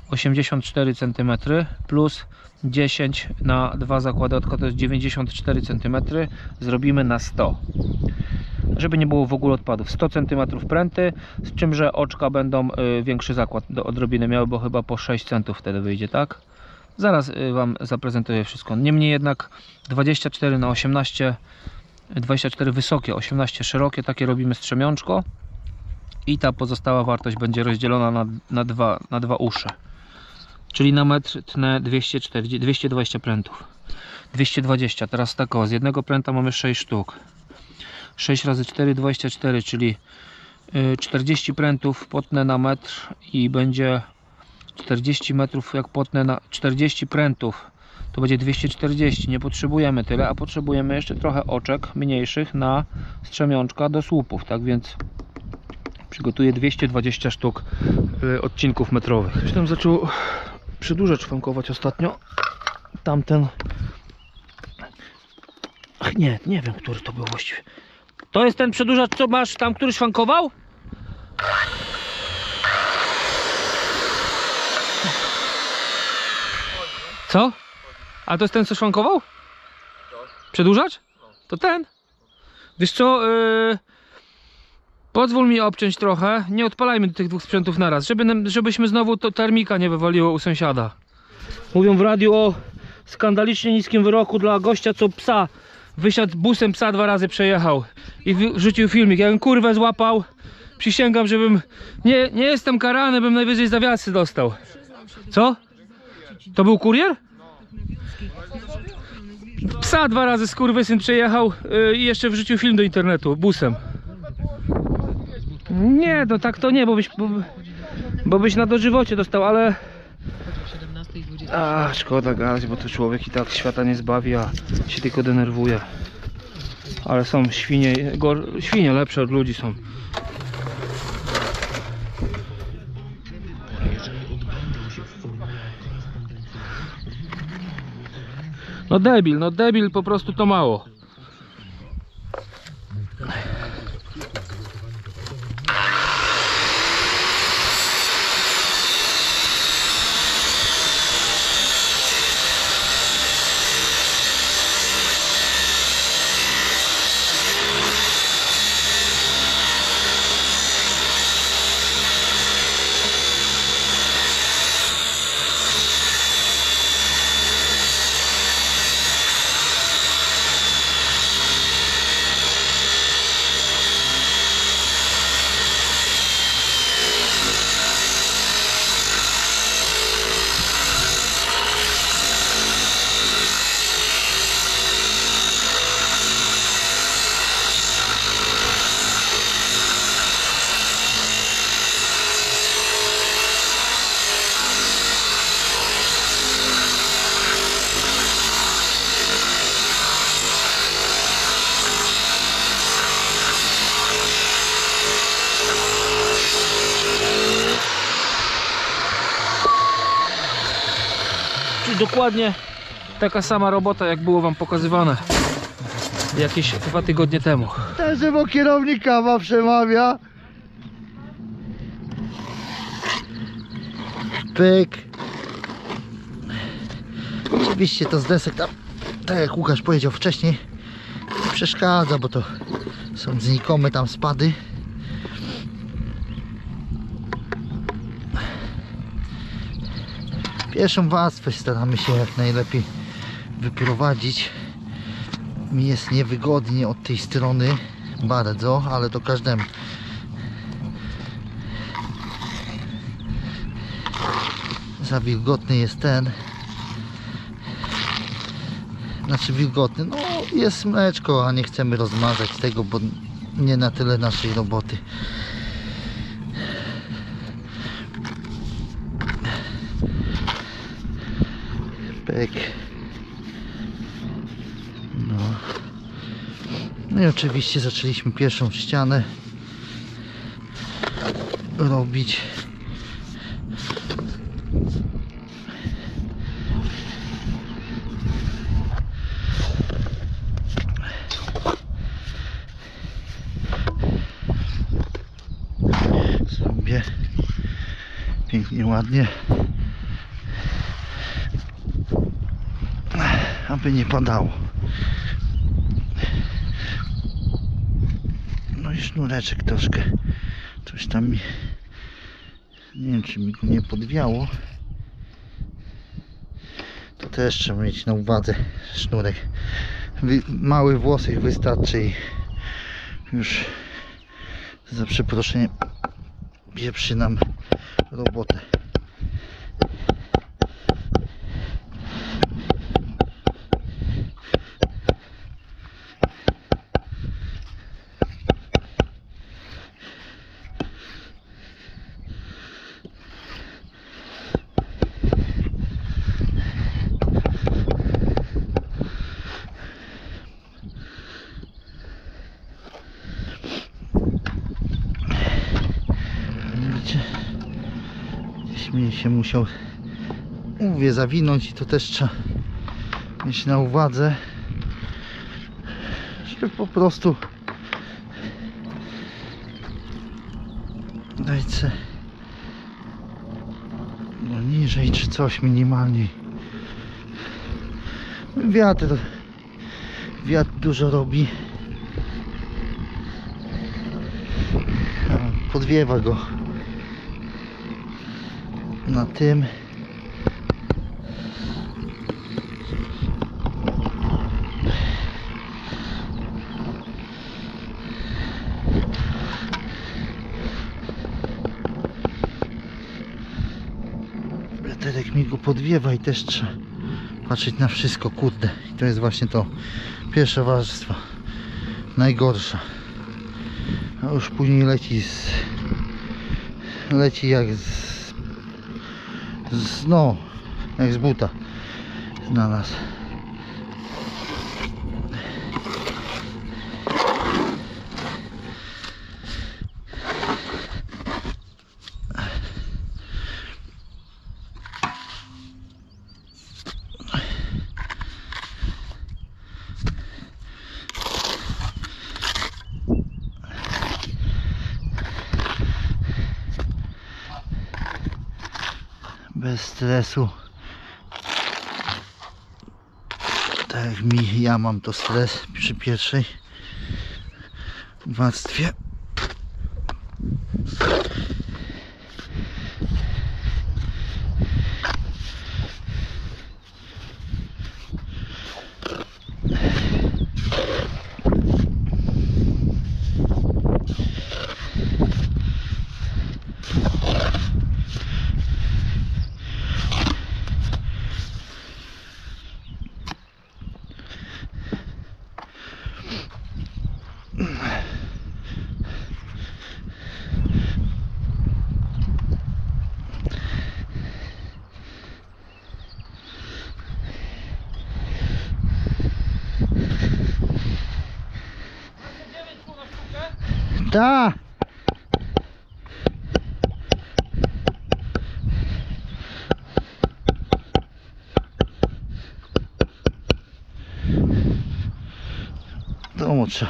[SPEAKER 1] 84 cm plus 10 na 2 zakłady odka to jest 94 cm. Zrobimy na 100, żeby nie było w ogóle odpadów. 100 cm pręty, z czym, że oczka będą większy zakład do odrobiny miały, bo chyba po 6 centów wtedy wyjdzie, tak? Zaraz Wam zaprezentuję wszystko. Niemniej jednak 24 na 18, 24 wysokie, 18 szerokie, takie robimy strzemiączko i ta pozostała wartość będzie rozdzielona na dwa usze. Czyli na metr tnę 220 prętów. 220, teraz tak o, z jednego pręta mamy 6 sztuk. 6 razy 4, 24, czyli 40 prętów potnę na metr i będzie 40 metrów, jak potnę na 40 prętów, to będzie 240. Nie potrzebujemy tyle, a potrzebujemy jeszcze trochę oczek mniejszych na strzemiączka do słupów, tak więc przygotuję 220 sztuk odcinków metrowych. Już tam zaczął przedłużacz szwankować ostatnio. Tamten... Ach, nie wiem, który to był właściwie. To jest ten przedłużacz, co masz tam, który szwankował? Co? A to jest ten, co szwankował? Przedłużacz? To ten? Wiesz co, pozwól mi obciąć trochę. Nie odpalajmy tych dwóch sprzętów naraz, żebyśmy znowu to termika nie wywaliło u sąsiada. Mówią w radiu o skandalicznie niskim wyroku dla gościa, co psa wysiadł busem, psa 2 razy przejechał i wrzucił filmik. Ja bym kurwę złapał, przysięgam, żebym nie jestem karany, bym najwyżej zawiasy dostał. Co? To był kurier? Psa 2 razy skurwysyn przejechał i jeszcze wrzucił film do internetu busem. Nie, no tak to nie, bo byś na dożywocie dostał, ale... A, szkoda gadać, bo to człowiek i tak świata nie zbawi, a się tylko denerwuje. Ale są świnie lepsze od ludzi są. No debil po prostu to mało. Dokładnie taka sama robota, jak było Wam pokazywane jakieś 2 tygodnie temu.
[SPEAKER 2] Ten, że bo kierownik kawa przemawia. Pyk. Oczywiście to z desek tam, tak jak Łukasz powiedział wcześniej, nie przeszkadza, bo to są znikome tam spady. Pierwszą warstwę staramy się jak najlepiej wyprowadzić. Mi jest niewygodnie od tej strony bardzo, ale to każdemu. Za wilgotny jest ten. Znaczy wilgotny, no jest mleczko, a nie chcemy rozmazać tego, bo nie na tyle naszej roboty. Pyk. No i oczywiście zaczęliśmy pierwszą ścianę robić. Sobie pięknie, ładnie. aby nie padało. No i sznureczek troszkę, coś tam mi, nie wiem czy mi go nie podwiało. To też trzeba mieć na uwadze sznurek. Mały włosek wystarczy i już za przeproszeniem pieprzy nam robotę. Gdzieś mi się musiał, mówię, zawinąć i to też trzeba mieć na uwadze, żeby po prostu dać se no niżej czy coś minimalniej. Wiatr dużo robi, podwiewa go na tym. Wiaterek mi go podwiewa i też trzeba patrzeć na wszystko, kurde. I to jest właśnie to pierwsza warstwa, najgorsza. A już później leci jak no, jak z buta na nas. Bez stresu. Tak jak ja mam to stres przy pierwszej warstwie. Da. To trzeba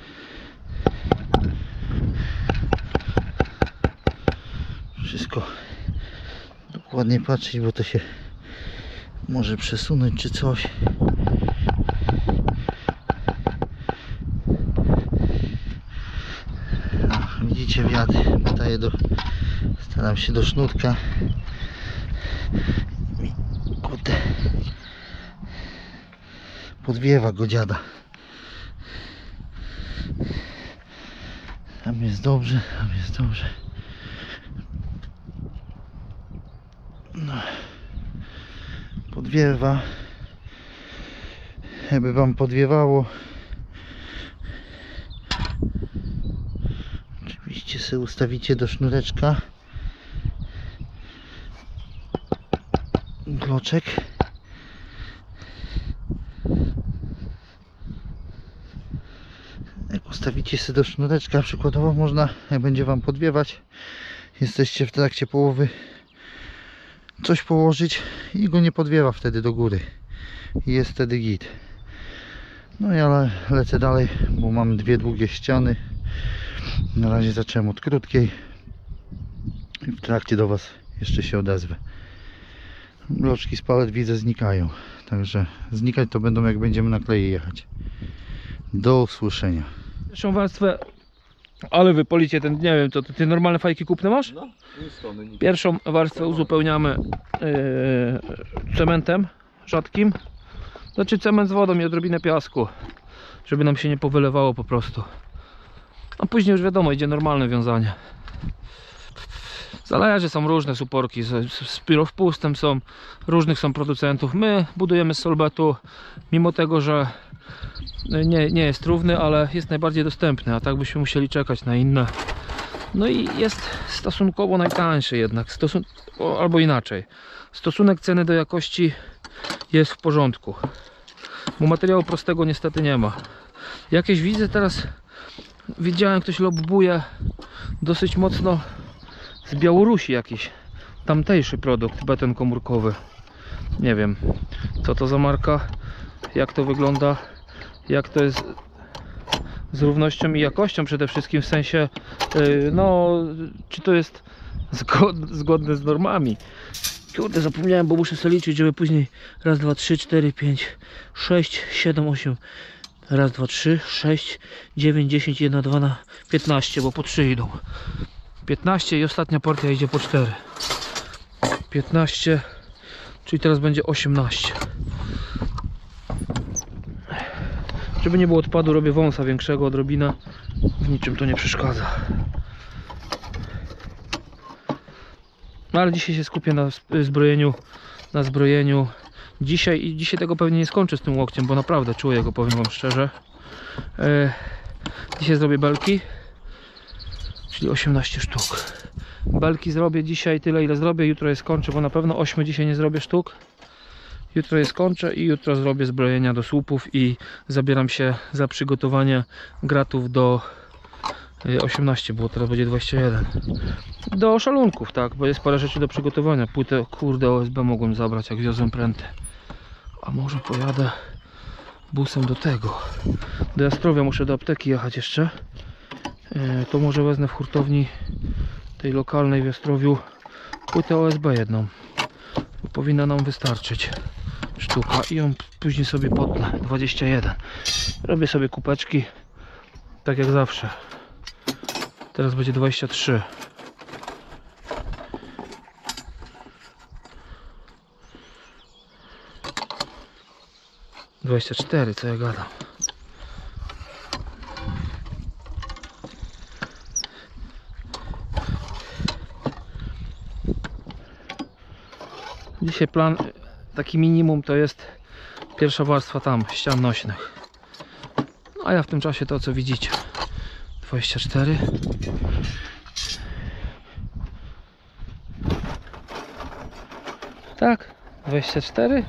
[SPEAKER 2] wszystko dokładnie patrzeć, bo to się może przesunąć czy coś. Widzicie, wiatr daje staram się do sznurka. Kurde, podwiewa go dziada. Tam jest dobrze, tam jest dobrze. No. Podwiewa. Jakby wam podwiewało, oczywiście sobie ustawicie do sznureczka bloczek. Jak ustawicie sobie do sznureczka, przykładowo można, jak będzie wam podwiewać, jesteście w trakcie połowy, coś położyć i go nie podwiewa wtedy do góry i jest wtedy git. No ja lecę dalej, bo mam dwie długie ściany. Na razie zacząłem od krótkiej i w trakcie do was jeszcze się odezwę. Bloczki z palet widzę znikają. Także znikać to będą, jak będziemy na kleje jechać. Do usłyszenia.
[SPEAKER 1] Pierwszą warstwę, ale wy policie ten, nie wiem, to ty normalne fajki kupne masz?
[SPEAKER 3] No, Winstony nikt.
[SPEAKER 1] Pierwszą warstwę uzupełniamy cementem rzadkim. Znaczy cement z wodą i odrobinę piasku, żeby nam się nie powylewało po prostu. A później już wiadomo, idzie normalne wiązanie. Zależy, są różne suporki, z pirowpustem są, różnych są producentów. My budujemy z solbetu, mimo tego, że nie jest równy, ale jest najbardziej dostępny, a tak byśmy musieli czekać na inne. No i jest stosunkowo najtańszy jednak, albo inaczej. Stosunek ceny do jakości jest w porządku, bo materiału prostego niestety nie ma. Jakieś widzę teraz, widziałem, ktoś lobbuje dosyć mocno z Białorusi jakiś tamtejszy produkt, beton komórkowy. Nie wiem co to za marka, jak to wygląda, jak to jest z równością i jakością przede wszystkim, w sensie no czy to jest zgodne z normami. Kurde, zapomniałem, bo muszę sobie liczyć, żeby później raz, dwa, 3, 4, 5, 6, 7, 8, raz, 2, 3, 6, 9, 10, 1, 2 na 15, bo po 3 idą. 15 i ostatnia porcja idzie po 4. 15, czyli teraz będzie 18. Żeby nie było odpadu, robię wąsa większego, odrobinę. W niczym to nie przeszkadza. No ale dzisiaj się skupię na zbrojeniu. Dzisiaj tego pewnie nie skończę z tym łokciem, bo naprawdę czuję go, powiem wam szczerze. Dzisiaj zrobię belki, czyli 18 sztuk. Belki zrobię dzisiaj tyle, ile zrobię. Jutro je skończę, bo na pewno 8 dzisiaj nie zrobię sztuk. Jutro je skończę i jutro zrobię zbrojenia do słupów i zabieram się za przygotowanie gratów do 18 było, teraz będzie 21. Do szalunków, tak, bo jest parę rzeczy do przygotowania. Płytę, kurde, OSB mogłem zabrać, jak wiozłem pręty. A może pojadę busem do tego. Do Jastrowia muszę do apteki jechać jeszcze. To może wezmę w hurtowni tej lokalnej w Jastrowiu płytę OSB jedną. Powinna nam wystarczyć sztuka i ją później sobie potnę. 21. Robię sobie kupeczki tak jak zawsze. Teraz będzie 23. Co ja gadam? Dzisiaj plan, taki minimum, to jest pierwsza warstwa tam, ścian nośnych. A ja w tym czasie to, co widzicie. 24. Tak, 24.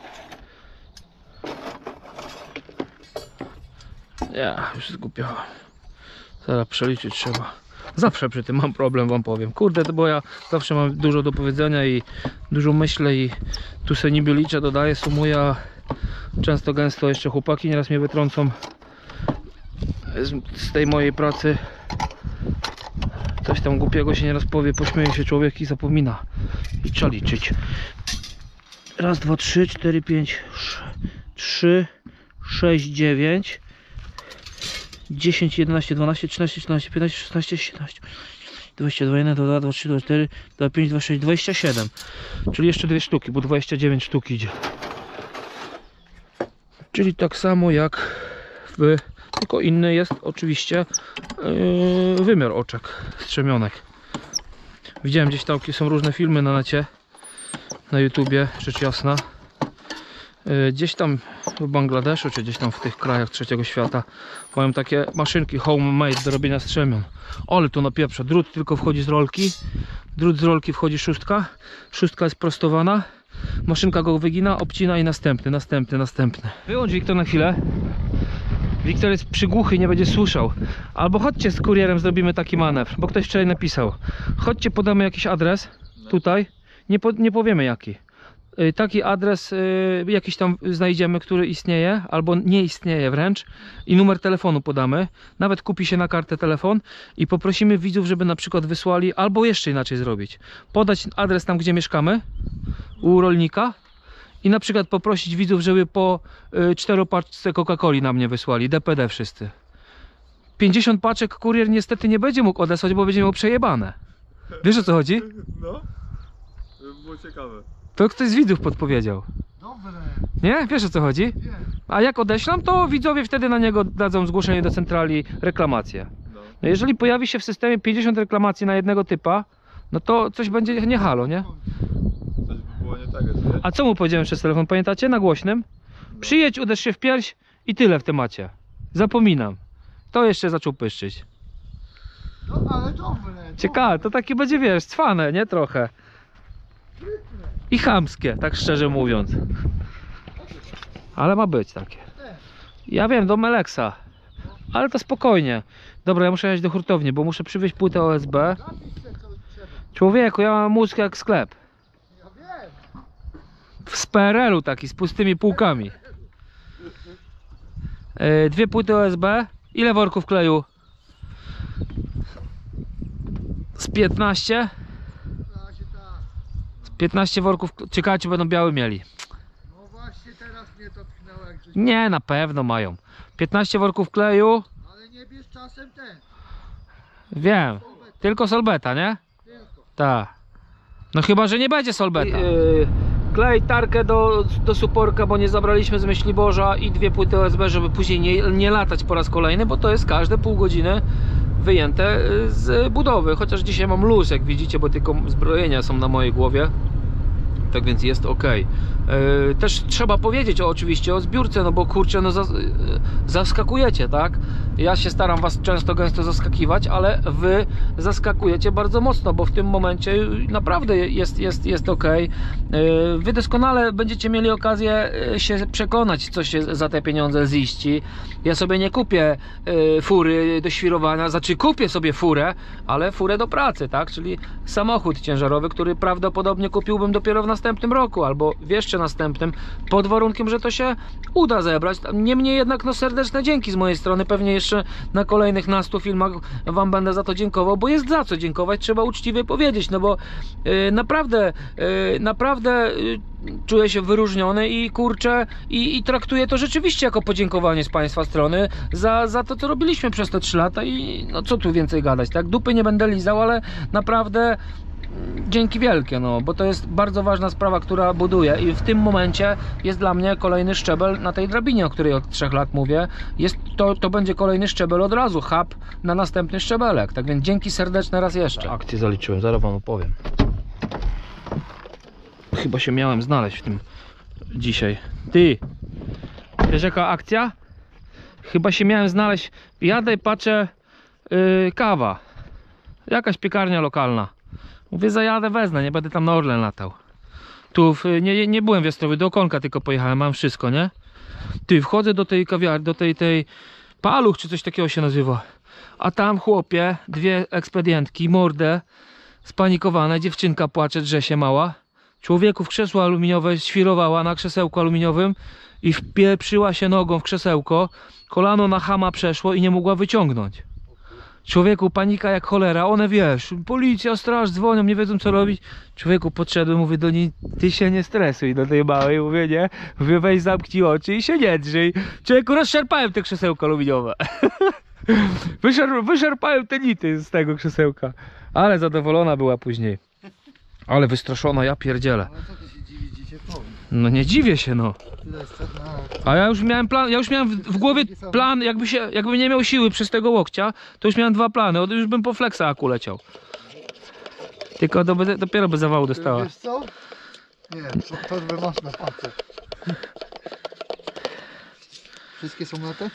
[SPEAKER 1] Ja już zgubiłem. Zaraz przeliczyć trzeba. Zawsze przy tym mam problem, wam powiem. Kurde, bo ja zawsze mam dużo do powiedzenia i dużo myślę i tu se niby liczę, dodaję, sumuję, a często gęsto jeszcze chłopaki nieraz mnie wytrącą z tej mojej pracy. Coś tam głupiego się nieraz powie, pośmieje się człowiek i zapomina. I trzeba liczyć. Raz, dwa, 3, 4, 5, 3, 6, 9, 10, 11, 12, 13, 14, 15, 16, 17, 22, 1, 2, 2, 3, 2, 4, 2, 5, 2, 6, 27. Czyli jeszcze 2 sztuki, bo 29 sztuk idzie. Czyli tak samo jak w... Tylko inny jest oczywiście wymiar oczek strzemionek. Widziałem gdzieś tam, są różne filmy na necie, na YouTubie, rzecz jasna. Gdzieś tam w Bangladeszu, czy gdzieś tam w tych krajach trzeciego świata mają takie maszynki homemade do robienia strzemion. Ale to napieprza, drut tylko wchodzi z rolki, drut z rolki wchodzi szóstka, szóstka jest prostowana, maszynka go wygina, obcina i następny. Wyłącz Wiktor na chwilę. Wiktor jest przygłuchy, nie będzie słyszał. Albo chodźcie z kurierem, zrobimy taki manewr, bo ktoś wczoraj napisał. Chodźcie, podamy jakiś adres tutaj, nie powiemy jaki. taki adres jakiś tam znajdziemy, który istnieje, albo nie istnieje wręcz, i numer telefonu podamy. Nawet kupi się na kartę telefon i poprosimy widzów, żeby na przykład wysłali, albo jeszcze inaczej zrobić. Podać adres tam, gdzie mieszkamy, u rolnika, i na przykład poprosić widzów, żeby po 4 paczce Coca-Coli na mnie wysłali, DPD wszyscy. 50 paczek kurier niestety nie będzie mógł odesłać, bo będzie miał przejebane. Wiesz, o co chodzi?
[SPEAKER 3] No. To by było ciekawe.
[SPEAKER 1] To ktoś z widzów podpowiedział.
[SPEAKER 2] Dobre.
[SPEAKER 1] Nie? Wiesz, o co chodzi?
[SPEAKER 2] Wiem.
[SPEAKER 1] A jak odeślam, to widzowie wtedy na niego dadzą zgłoszenie do centrali, reklamację.
[SPEAKER 3] No.
[SPEAKER 1] No jeżeli pojawi się w systemie 50 reklamacji na jednego typa, no to coś będzie nie halo, nie?
[SPEAKER 3] Coś by było nie tak, nie?
[SPEAKER 1] A co mu powiedziałem przez telefon, pamiętacie? Na głośnym? Przyjedź, uderz się w pierś i tyle w temacie. Zapominam. To jeszcze zaczął pyszczyć.
[SPEAKER 2] No ale dobre.
[SPEAKER 1] Ciekawe, to takie będzie, wiesz, cwane, nie? Trochę. I chamskie, tak szczerze mówiąc. Ale ma być takie. Ja wiem, do Meleksa. Ale to spokojnie. Dobra, ja muszę jechać do hurtowni, bo muszę przywieźć płytę OSB. Człowieku, ja mam mózg jak sklep.
[SPEAKER 2] Ja wiem.
[SPEAKER 1] Z PRL-u taki, z pustymi półkami. 2 płyty OSB. Ile worków kleju? Z 15?
[SPEAKER 2] Na razie tak.
[SPEAKER 1] Z 15 worków. Ciekawe, czy będą biały mieli.
[SPEAKER 2] No właśnie teraz mnie to tknęło jak żeś...
[SPEAKER 1] Nie, na pewno mają. 15 worków kleju.
[SPEAKER 2] Ale nie bierz czasem ten.
[SPEAKER 1] Wiem. Tylko solbeta, nie?
[SPEAKER 2] Tylko.
[SPEAKER 1] Tak. No chyba, że nie będzie solbeta. Klej, tarkę do suporka, bo nie zabraliśmy z Myśliborza, i 2 płyty OSB, żeby później nie latać po raz kolejny, bo to jest każde pół godziny wyjęte z budowy. Chociaż dzisiaj mam luz, jak widzicie, bo tylko zbrojenia są na mojej głowie. Tak więc jest ok. Też trzeba powiedzieć oczywiście o zbiórce, no bo kurczę, no zaskakujecie, tak? Ja się staram was często, gęsto zaskakiwać, ale wy zaskakujecie bardzo mocno, bo w tym momencie naprawdę jest ok. Wy doskonale będziecie mieli okazję się przekonać, co się za te pieniądze ziści. Ja sobie nie kupię fury do świrowania, znaczy kupię sobie furę, ale furę do pracy, tak? Czyli samochód ciężarowy, który prawdopodobnie kupiłbym dopiero w następnym roku, albo w jeszcze następnym, pod warunkiem, że to się uda zebrać. Niemniej jednak, no, serdeczne dzięki z mojej strony. Pewnie jeszcze na kolejnych 100 filmach wam będę za to dziękował, bo jest za co dziękować, trzeba uczciwie powiedzieć, no bo naprawdę czuję się wyróżniony i kurczę, i traktuję to rzeczywiście jako podziękowanie z państwa strony za to, co robiliśmy przez te 3 lata. I no co tu więcej gadać, tak? Dupy nie będę lizał, ale naprawdę dzięki wielkie, no, bo to jest bardzo ważna sprawa, która buduje, i w tym momencie jest dla mnie kolejny szczebel na tej drabinie, o której od 3 lat mówię. To będzie kolejny szczebel od razu, hub na następny szczebelek. Tak więc dzięki serdeczne raz jeszcze. Akcję zaliczyłem, zaraz wam opowiem. Chyba się miałem znaleźć w tym dzisiaj. Ty, wiesz jaka akcja? Chyba się miałem znaleźć. Jadę i patrzę, kawa, jakaś piekarnia lokalna. Mówię, zajadę, wezmę, nie będę tam na Orlen latał. Tu nie byłem w Jastrowie, do Okonka tylko pojechałem, mam wszystko, nie? Ty, wchodzę do tej kawiarni, do tej Paluch, czy coś takiego się nazywa. A tam, chłopie, 2 ekspedientki, mordę, spanikowane, dziewczynka płacze, drze się mała. Człowieku w krzesło aluminiowe świrowała na krzesełku aluminiowym i wpieprzyła się nogą w krzesełko, kolano na chama przeszło i nie mogła wyciągnąć. Człowieku, panika jak cholera, one, wiesz, policja, straż dzwonią, nie wiedzą co robić. Człowieku, podszedłem, mówię do niej, ty się nie stresuj, do tej małej, mówię, nie? Mówię, weź zamknij oczy i się nie drzyj. Człowieku, rozszarpałem te krzesełko aluminiowe. Wyszarpałem te nity z tego krzesełka. Ale zadowolona była później. Ale wystraszona, ja pierdzielę.
[SPEAKER 2] Ale co ty się dziwisz, dzisiaj powiem.
[SPEAKER 1] No nie dziwię się, no.
[SPEAKER 2] Tyle jest przed na...
[SPEAKER 1] A ja już miałem plan, w głowie plan, jakby nie miał siły przez tego łokcia, to już miałem 2 plany, już bym po flexa aku leciał. Tylko dopiero by zawału dostała.
[SPEAKER 2] Wiesz co? Nie, to by masz na palce. Wszystkie są na te?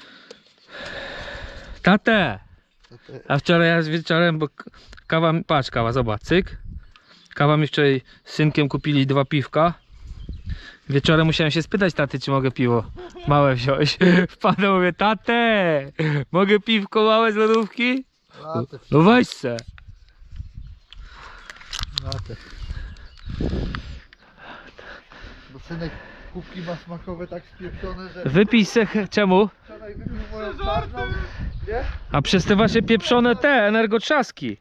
[SPEAKER 1] Tate! A wczoraj ja wieczorem, bo kawa, zobacz, cyk. Kawa mi wczoraj z synkiem kupili 2 piwka. Wieczorem musiałem się spytać taty, czy mogę piwo małe wziąć. Wpadłem, mówię, tatę, mogę piwko małe z lodówki? No weź se.
[SPEAKER 2] Bo synek kubki ma smakowe tak spieprzone, że
[SPEAKER 1] Wypij se... Czemu?
[SPEAKER 2] wczoraj wypił moją czarną, nie?
[SPEAKER 1] A przez te wasze pieprzone energotrzaski.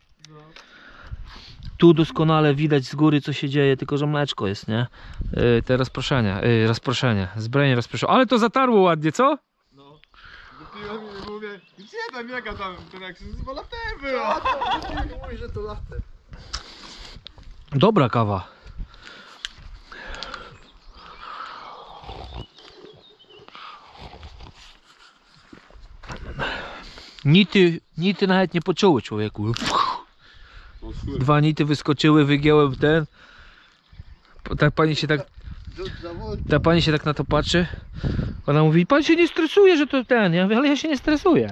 [SPEAKER 1] Tu doskonale widać z góry co się dzieje, tylko że mleczko jest, nie? Te rozproszenie, zbrojenie rozproszone. Ale to zatarło ładnie, co?
[SPEAKER 3] No. Wypiłem i mówię, gdzie tam, jaka tam, ten jak się z latem było.
[SPEAKER 2] Mówi, że to latte.
[SPEAKER 1] Dobra kawa. Nity nawet nie poczuły, człowieku. 2 nity wyskoczyły, wygiąłem ten. Ta pani się tak na to patrzy. Ona mówi, pan się nie stresuje, że to ten. Ja mówię, ale ja się nie stresuję.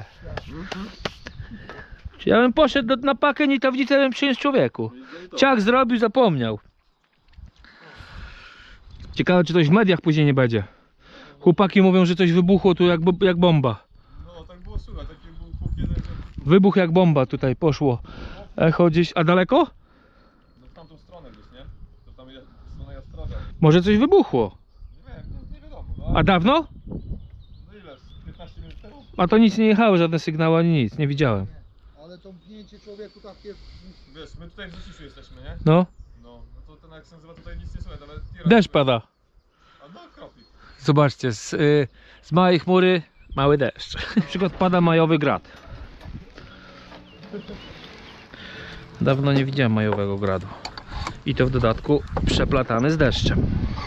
[SPEAKER 1] Ja bym poszedł na pakę nitownicę, bym przyniósł człowieku. Ciach zrobił, zapomniał. Ciekawe, czy coś w mediach później nie będzie. Chłopaki mówią, że coś wybuchło tu jak bomba.
[SPEAKER 3] No tak było słychać, taki był huk jeden, że...
[SPEAKER 1] Wybuch jak bomba tutaj poszło. Echo gdzieś, a daleko?
[SPEAKER 3] No w tamtą stronę gdzieś, nie? To tam jest strona Jastrzębia.
[SPEAKER 1] Może coś wybuchło.
[SPEAKER 3] Nie wiem, nie wiadomo. No,
[SPEAKER 1] A dawno?
[SPEAKER 3] no ile? 15 minut temu?
[SPEAKER 1] A to nic nie jechały, żadne sygnały ani nic, nie widziałem.
[SPEAKER 2] Ale to pchnięcie człowieku takie...
[SPEAKER 3] Wiesz, my tutaj w Rzeszu jesteśmy, nie?
[SPEAKER 1] No,
[SPEAKER 3] No to ten jak się nazywa, tutaj nic nie słychać, nawet
[SPEAKER 1] deszcz pada.
[SPEAKER 3] A no kropli.
[SPEAKER 1] Zobaczcie, z małej chmury mały deszcz. Na przykład pada majowy grad. Dawno nie widziałem majowego gradu. I to w dodatku przeplatany z deszczem.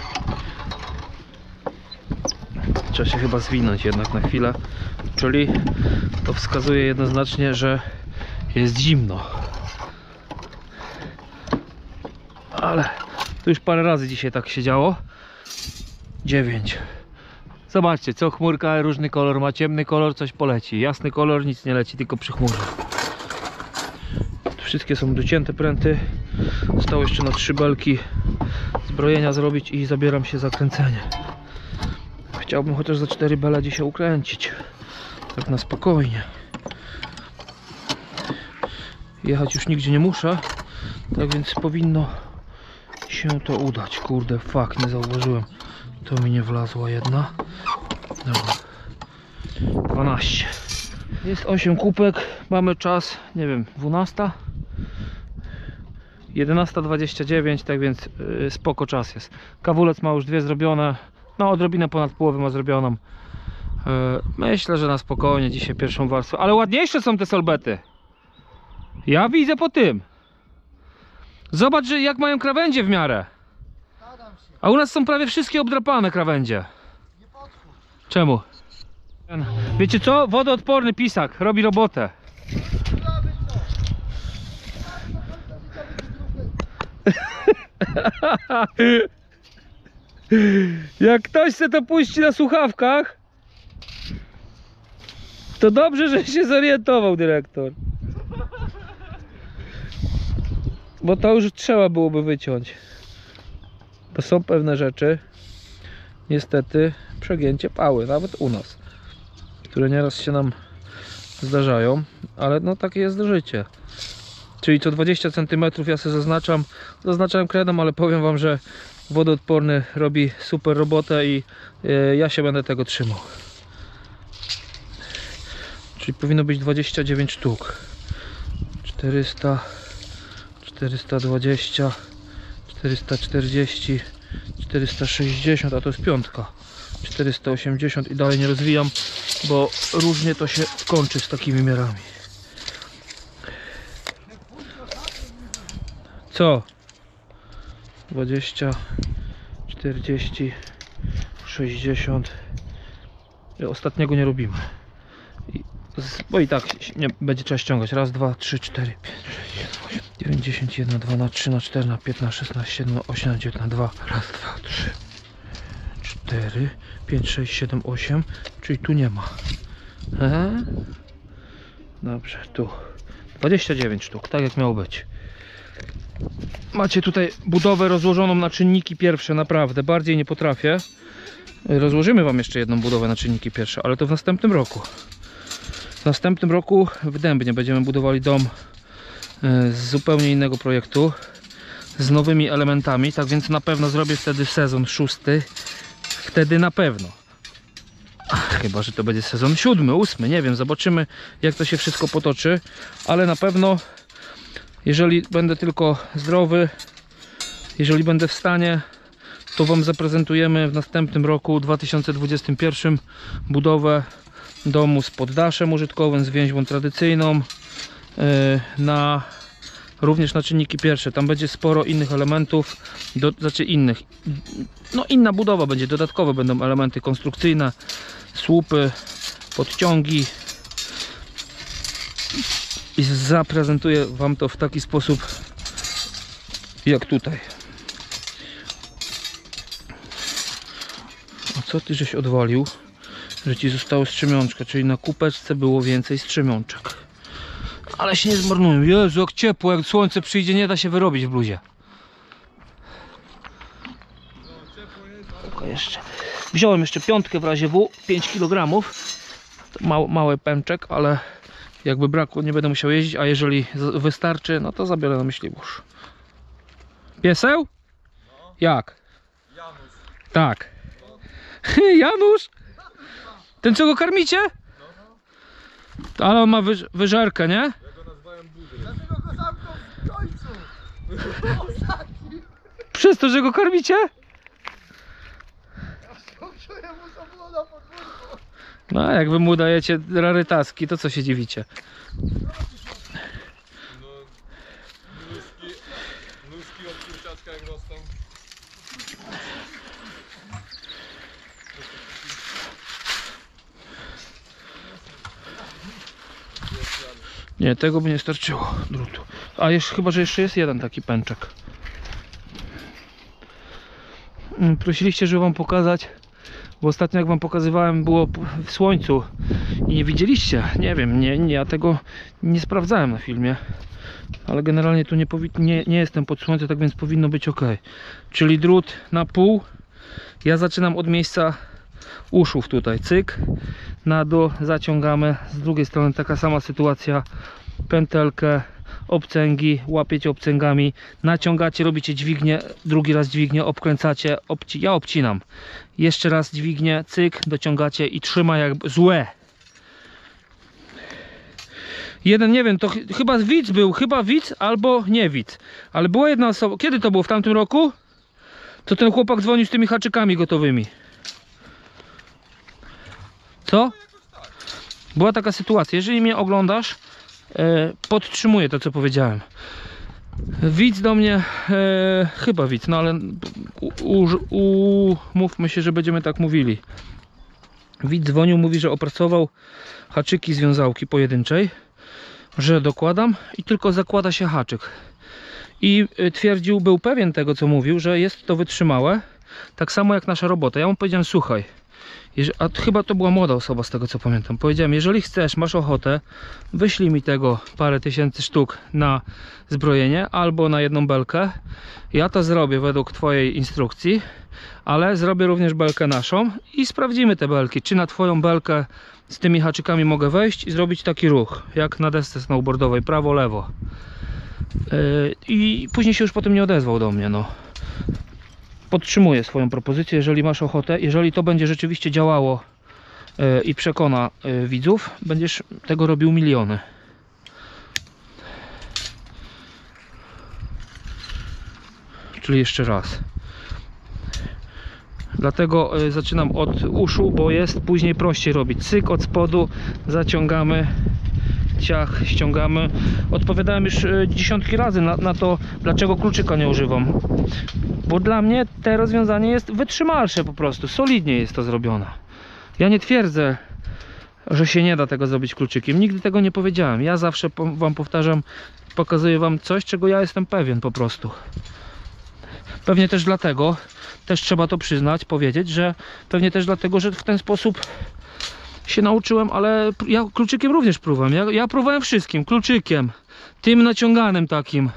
[SPEAKER 1] Trzeba się chyba zwinąć jednak na chwilę. Czyli to wskazuje jednoznacznie, że jest zimno. Ale to już parę razy dzisiaj tak się działo. 9. Zobaczcie, co chmurka, różny kolor ma, ciemny kolor, coś poleci. Jasny kolor, nic nie leci, tylko przy chmurze. Wszystkie są docięte pręty. Zostało jeszcze na 3 belki zbrojenia zrobić i zabieram się za kręcenie. Chciałbym chociaż za 4 bele dzisiaj ukręcić. Tak na spokojnie. Jechać już nigdzie nie muszę. Tak więc powinno się to udać. Kurde, fuck, nie zauważyłem. To mi nie wlazła jedna. Dobra. 12. Jest 8 kupek. Mamy czas, nie wiem, 12. 11:29, tak więc spoko czas jest. Kawulec ma już 2 zrobione. No, odrobinę ponad połowę ma zrobioną. Myślę, że na spokojnie dzisiaj pierwszą warstwę. Ale ładniejsze są te solbety. Ja widzę po tym. Zobacz, że jak mają krawędzie w miarę. A u nas są prawie wszystkie obdrapane krawędzie. Czemu? Wiecie co? Wodoodporny pisak robi robotę. Jak ktoś se to puści na słuchawkach, to dobrze, że się zorientował dyrektor. Bo to już trzeba byłoby wyciąć. Bo są pewne rzeczy, niestety, przegięcie pały, nawet u nas, które nieraz się nam zdarzają, ale no takie jest życie. Czyli co 20 cm ja sobie zaznaczałem kredą, ale powiem wam, że wodoodporny robi super robotę i ja się będę tego trzymał. Czyli powinno być 29 sztuk. 400, 420, 440, 460, a to jest piątka. 480 i dalej nie rozwijam, bo różnie to się kończy z takimi miarami. Co? 20, 40, 60. Ostatniego nie robimy. Bo i tak nie będzie trzeba ściągać. Raz, 2, 3, 4, 5, 6, 7, 8, 9, 10, 1, 2, na 3, na 4, na 5, na 6, na 7, na 8, na 9, na 2. Raz, 2, 3, 4, 5, 6, 7, 8. Czyli tu nie ma. Dobrze, tu 29 sztuk, tak jak miało być. Macie tutaj budowę rozłożoną na czynniki pierwsze, naprawdę, bardziej nie potrafię. Rozłożymy wam jeszcze jedną budowę na czynniki pierwsze, ale to w następnym roku. W następnym roku w Dębnie będziemy budowali dom z zupełnie innego projektu. z nowymi elementami, tak więc na pewno zrobię wtedy sezon 6. Wtedy na pewno. Chyba że to będzie sezon 7, 8, nie wiem, zobaczymy jak to się wszystko potoczy, ale na pewno jeżeli będę tylko zdrowy, jeżeli będę w stanie, to wam zaprezentujemy w następnym roku 2021 budowę domu z poddaszem użytkowym, z więźbą tradycyjną, również na czynniki pierwsze. Tam będzie sporo innych elementów, inna budowa będzie, dodatkowe będą elementy konstrukcyjne, słupy, podciągi i zaprezentuję wam to w taki sposób jak tutaj. A co ty żeś odwalił, że ci zostało strzemiączka, czyli na kupeczce było więcej strzemiączek. Ale się nie zmarnują. Jezu, jak ciepło, jak słońce przyjdzie, nie da się wyrobić w bluzie. Tylko jeszcze. Wziąłem jeszcze piątkę w razie W, 5 kg. Mały pęczek, ale jakby brakło, nie będę musiał jeździć, a jeżeli wystarczy, no to zabiorę na Myśliwóz. Pieseł? No. Jak?
[SPEAKER 3] Janusz.
[SPEAKER 1] Tak. Janusz? Ten co go karmicie? No. Ale on ma wyżerkę, nie?
[SPEAKER 3] Ja go nazwałem Budy. Dlaczego go zamknął w końcu? Ostatni.
[SPEAKER 1] Przez to, że go karmicie?
[SPEAKER 3] Czuję mu to na podwórku.
[SPEAKER 1] No, jak wy mu dajecie rarytaski, to co się dziwicie?
[SPEAKER 3] No, nóżki od kurczaczka jak rosną.
[SPEAKER 1] Nie, tego by nie starczyło drutu. A jeszcze, chyba że jeszcze jest jeden taki pęczek. Prosiliście, żeby wam pokazać, bo ostatnio jak wam pokazywałem, było w słońcu i nie widzieliście. Nie wiem, ja tego nie sprawdzałem na filmie, ale generalnie tu nie jestem pod słońcem, tak więc powinno być ok. Czyli drut na pół. Ja zaczynam od miejsca uszów tutaj, cyk, na dół zaciągamy, z drugiej strony taka sama sytuacja, pętelkę, obcęgi, łapiecie obcęgami, naciągacie, robicie dźwignię, drugi raz dźwignię, obkręcacie, ja obcinam, jeszcze raz dźwignię, cyk, dociągacie i trzyma jak złe. Jeden, nie wiem, to chyba widz był, albo nie widz, ale była jedna osoba, kiedy to było, w tamtym roku? To ten chłopak dzwonił z tymi haczykami gotowymi. Co? Była taka sytuacja, jeżeli mnie oglądasz, podtrzymuję to co powiedziałem. Widz do mnie, chyba widz, no ale umówmy się, że będziemy tak mówili. Widz dzwonił, mówi, że opracował haczyki związałki pojedynczej, że dokładam i tylko zakłada się haczyk. I twierdził, był pewien tego co mówił, że jest to wytrzymałe, tak samo jak nasza robota. Ja mu powiedziałem, słuchaj, a chyba to była młoda osoba z tego co pamiętam, powiedziałem, jeżeli chcesz, masz ochotę, wyślij mi tego parę tysięcy sztuk na zbrojenie albo na jedną belkę, ja to zrobię według twojej instrukcji, ale zrobię również belkę naszą i sprawdzimy te belki, czy na twoją belkę z tymi haczykami mogę wejść i zrobić taki ruch jak na desce snowboardowej, prawo, lewo. I później się już potem nie odezwał do mnie, no. Podtrzymuję swoją propozycję, jeżeli masz ochotę, jeżeli to będzie rzeczywiście działało i przekona widzów, będziesz tego robił miliony. Czyli jeszcze raz. Dlatego zaczynam od uszu, bo jest później prościej robić. Cyk od spodu, zaciągamy, ciach, ściągamy. Odpowiadałem już dziesiątki razy na to, dlaczego kluczyka nie używam. Bo dla mnie to rozwiązanie jest wytrzymalsze po prostu, solidnie jest to zrobione. Ja nie twierdzę, że się nie da tego zrobić kluczykiem. Nigdy tego nie powiedziałem. Ja zawsze wam powtarzam, pokazuję wam coś, czego ja jestem pewien po prostu. Pewnie też dlatego, też trzeba to przyznać, powiedzieć, że pewnie też dlatego, że w ten sposób się nauczyłem, ale ja kluczykiem również próbowałem. Ja próbowałem wszystkim, kluczykiem, tym naciąganym takim.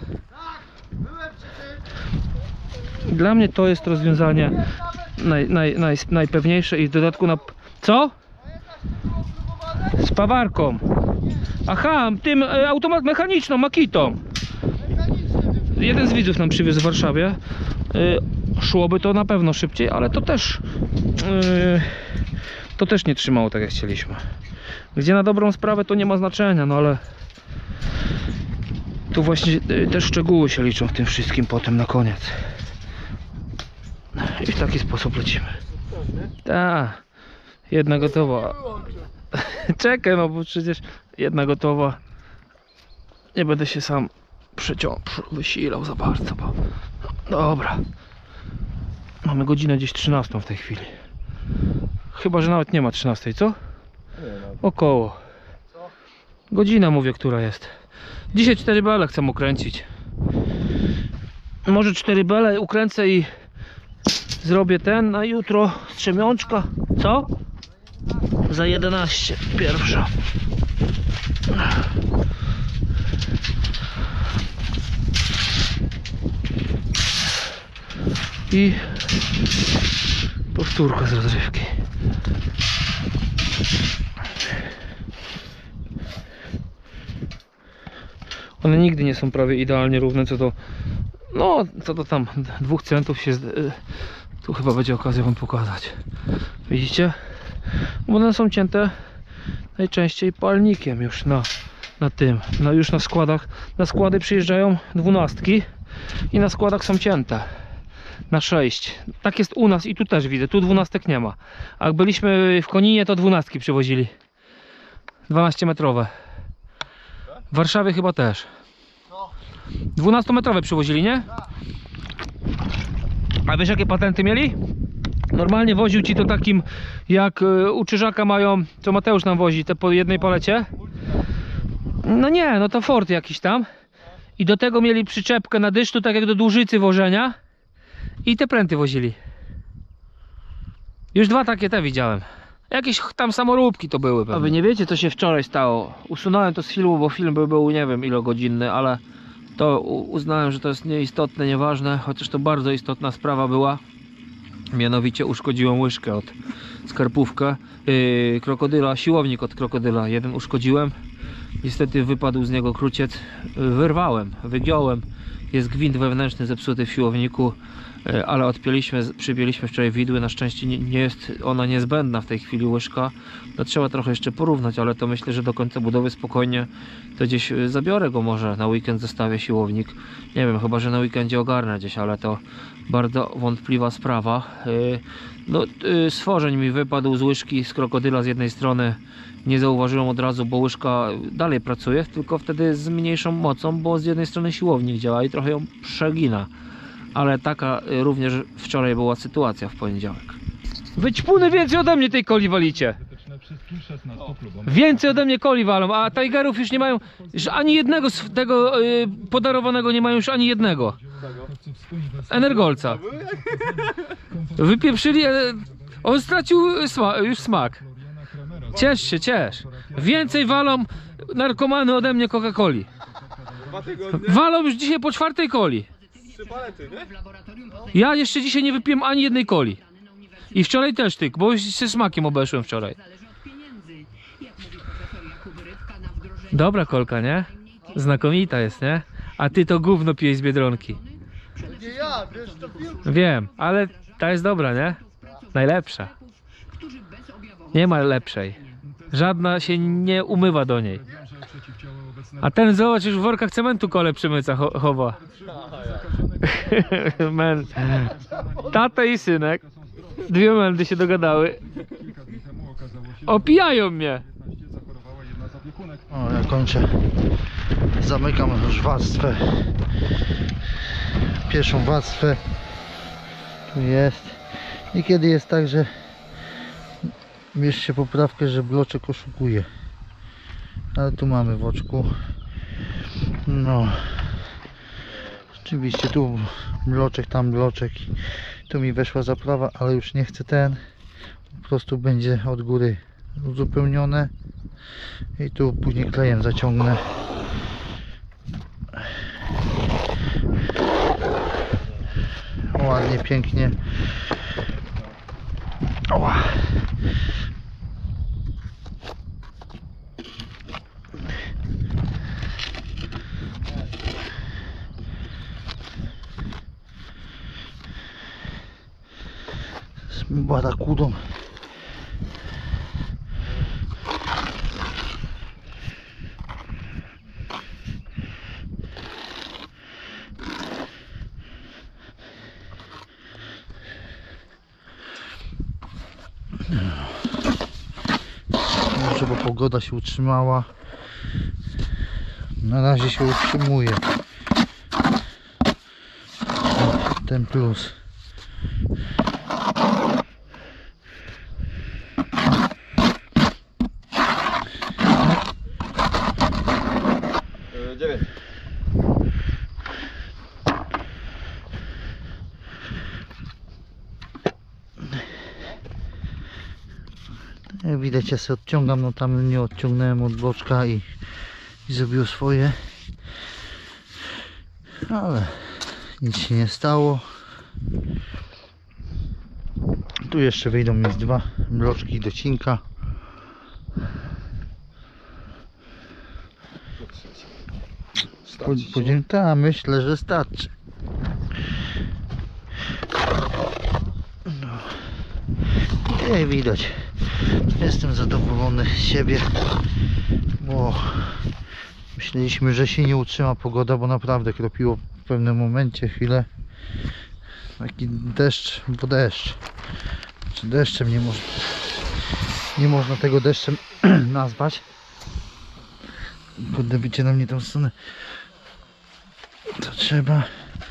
[SPEAKER 1] Dla mnie to jest rozwiązanie najpewniejsze i w dodatku na... Co? Z pawarką. Aha, tym automat mechaniczną, Makitą. jeden z widzów nam przywiózł w Warszawie. Szłoby to na pewno szybciej, ale to też nie trzymało tak jak chcieliśmy. Gdzie na dobrą sprawę to nie ma znaczenia, no ale tu właśnie te szczegóły się liczą w tym wszystkim potem na koniec. I w taki sposób lecimy. Tak, jedna gotowa. Czekaj, no bo przecież jedna gotowa. Nie będę się sam wysilał za bardzo, bo... Dobra. Mamy godzinę gdzieś 13 w tej chwili. Chyba, że nawet nie ma 13, co? Około. Godzina mówię, która jest. Dzisiaj 4 bele chcę ukręcić. Może 4 bele ukręcę i zrobię ten, na jutro strzemiączka. Co? Za 11 pierwsza. I powtórka z rozrywki. One nigdy nie są prawie idealnie równe, co to tam 2 centów się tu chyba będzie okazja wam pokazać. Widzicie? Bo one są cięte najczęściej palnikiem już już na składach. Na składy przyjeżdżają 12 i na składach są cięte na 6. Tak jest u nas i tu też widzę, tu 12 nie ma. A jak byliśmy w Koninie, to 12 przywozili. 12-metrowe. W Warszawie chyba też. 12-metrowe przywozili, nie? A wiesz jakie patenty mieli? Normalnie woził ci to takim jak u Czyżaka mają, co Mateusz nam wozi, te po jednej palecie. No nie, no to Ford jakiś tam. I do tego mieli przyczepkę na dysztu, tak jak do dłużycy wożenia. I te pręty wozili. Już 2 takie te widziałem. Jakieś tam samoróbki to były pewnie. A wy nie wiecie co się wczoraj stało. Usunąłem to z filmu, bo film był nie wiem ilogodzinny, ale to uznałem, że to jest nieistotne, nieważne. Chociaż to bardzo istotna sprawa była. Mianowicie uszkodziłem łyżkę od skarpówkę krokodyla, siłownik od krokodyla. Jeden uszkodziłem. Niestety wypadł z niego kruciec. Wygiąłem. Jest gwint wewnętrzny zepsuty w siłowniku, ale przypięliśmy wczoraj widły. Na szczęście nie jest ona niezbędna w tej chwili łyżka. No, trzeba trochę jeszcze porównać, ale to myślę, że do końca budowy spokojnie to gdzieś zabiorę go może na weekend, zostawię siłownik. Nie wiem, chyba że na weekendzie ogarnę gdzieś, ale to bardzo wątpliwa sprawa. Stworzeń mi wypadł z łyżki z krokodyla z jednej strony. Nie zauważyłem od razu, bo łyżka dalej pracuje, tylko wtedy z mniejszą mocą, bo z jednej strony siłownik działa i trochę ją przegina. Ale taka również wczoraj była sytuacja w poniedziałek. Wyćpuny więcej ode mnie tej coli walicie. Więcej ode mnie coli walą, a Tigerów już nie mają, już ani jednego z tego podarowanego nie mają już ani jednego. Energolca. Wypieprzyli, on stracił już smak. Ciesz się, ciesz. Więcej walą narkomany ode mnie Coca-Coli. Walą już dzisiaj po 4 coli.
[SPEAKER 3] 3 palety, nie?
[SPEAKER 1] Ja jeszcze dzisiaj nie wypiłem ani jednej coli. I wczoraj też bo się smakiem obeszłem wczoraj. Dobra kolka, nie? Znakomita jest, nie? A ty to gówno pijesz z Biedronki.
[SPEAKER 2] Nie ja, wiesz to pił.
[SPEAKER 1] Wiem, ale ta jest dobra, nie? Najlepsza. Nie ma lepszej. Żadna się nie umywa do niej. A ten zobacz, już w workach cementu kole przymyca chowa. Tata i synek. 2 mędy się dogadały. Opijają mnie.
[SPEAKER 2] O, ja kończę. Zamykam już warstwę. Pierwszą warstwę. Tu jest. Niekiedy jest tak, że bierzcie poprawkę, że bloczek oszukuje. Ale tu mamy w oczku. No. Oczywiście tu bloczek, tam bloczek. Tu mi weszła zaprawa, ale już nie chcę ten. Po prostu będzie od góry uzupełnione. I tu później klejem zaciągnę. Ładnie, pięknie. Oła. z barakudą. Może, bo pogoda się utrzymała. Na razie się utrzymuje. Ten plus. Jak widać, ja sobie odciągam, no tam nie odciągnąłem od boczka i zrobił swoje, ale nic się nie stało. Tu jeszcze wyjdą mi z 2 bloczki do cinka. Tak, myślę, że starczy. No. Jak widać, jestem zadowolony z siebie, bo myśleliśmy, że się nie utrzyma pogoda, bo naprawdę kropiło w pewnym momencie chwilę. Taki deszcz, bo deszcz. Czy deszczem nie można tego deszczem nazwać. Kurde, bycie na mnie tą stronę. To trzeba.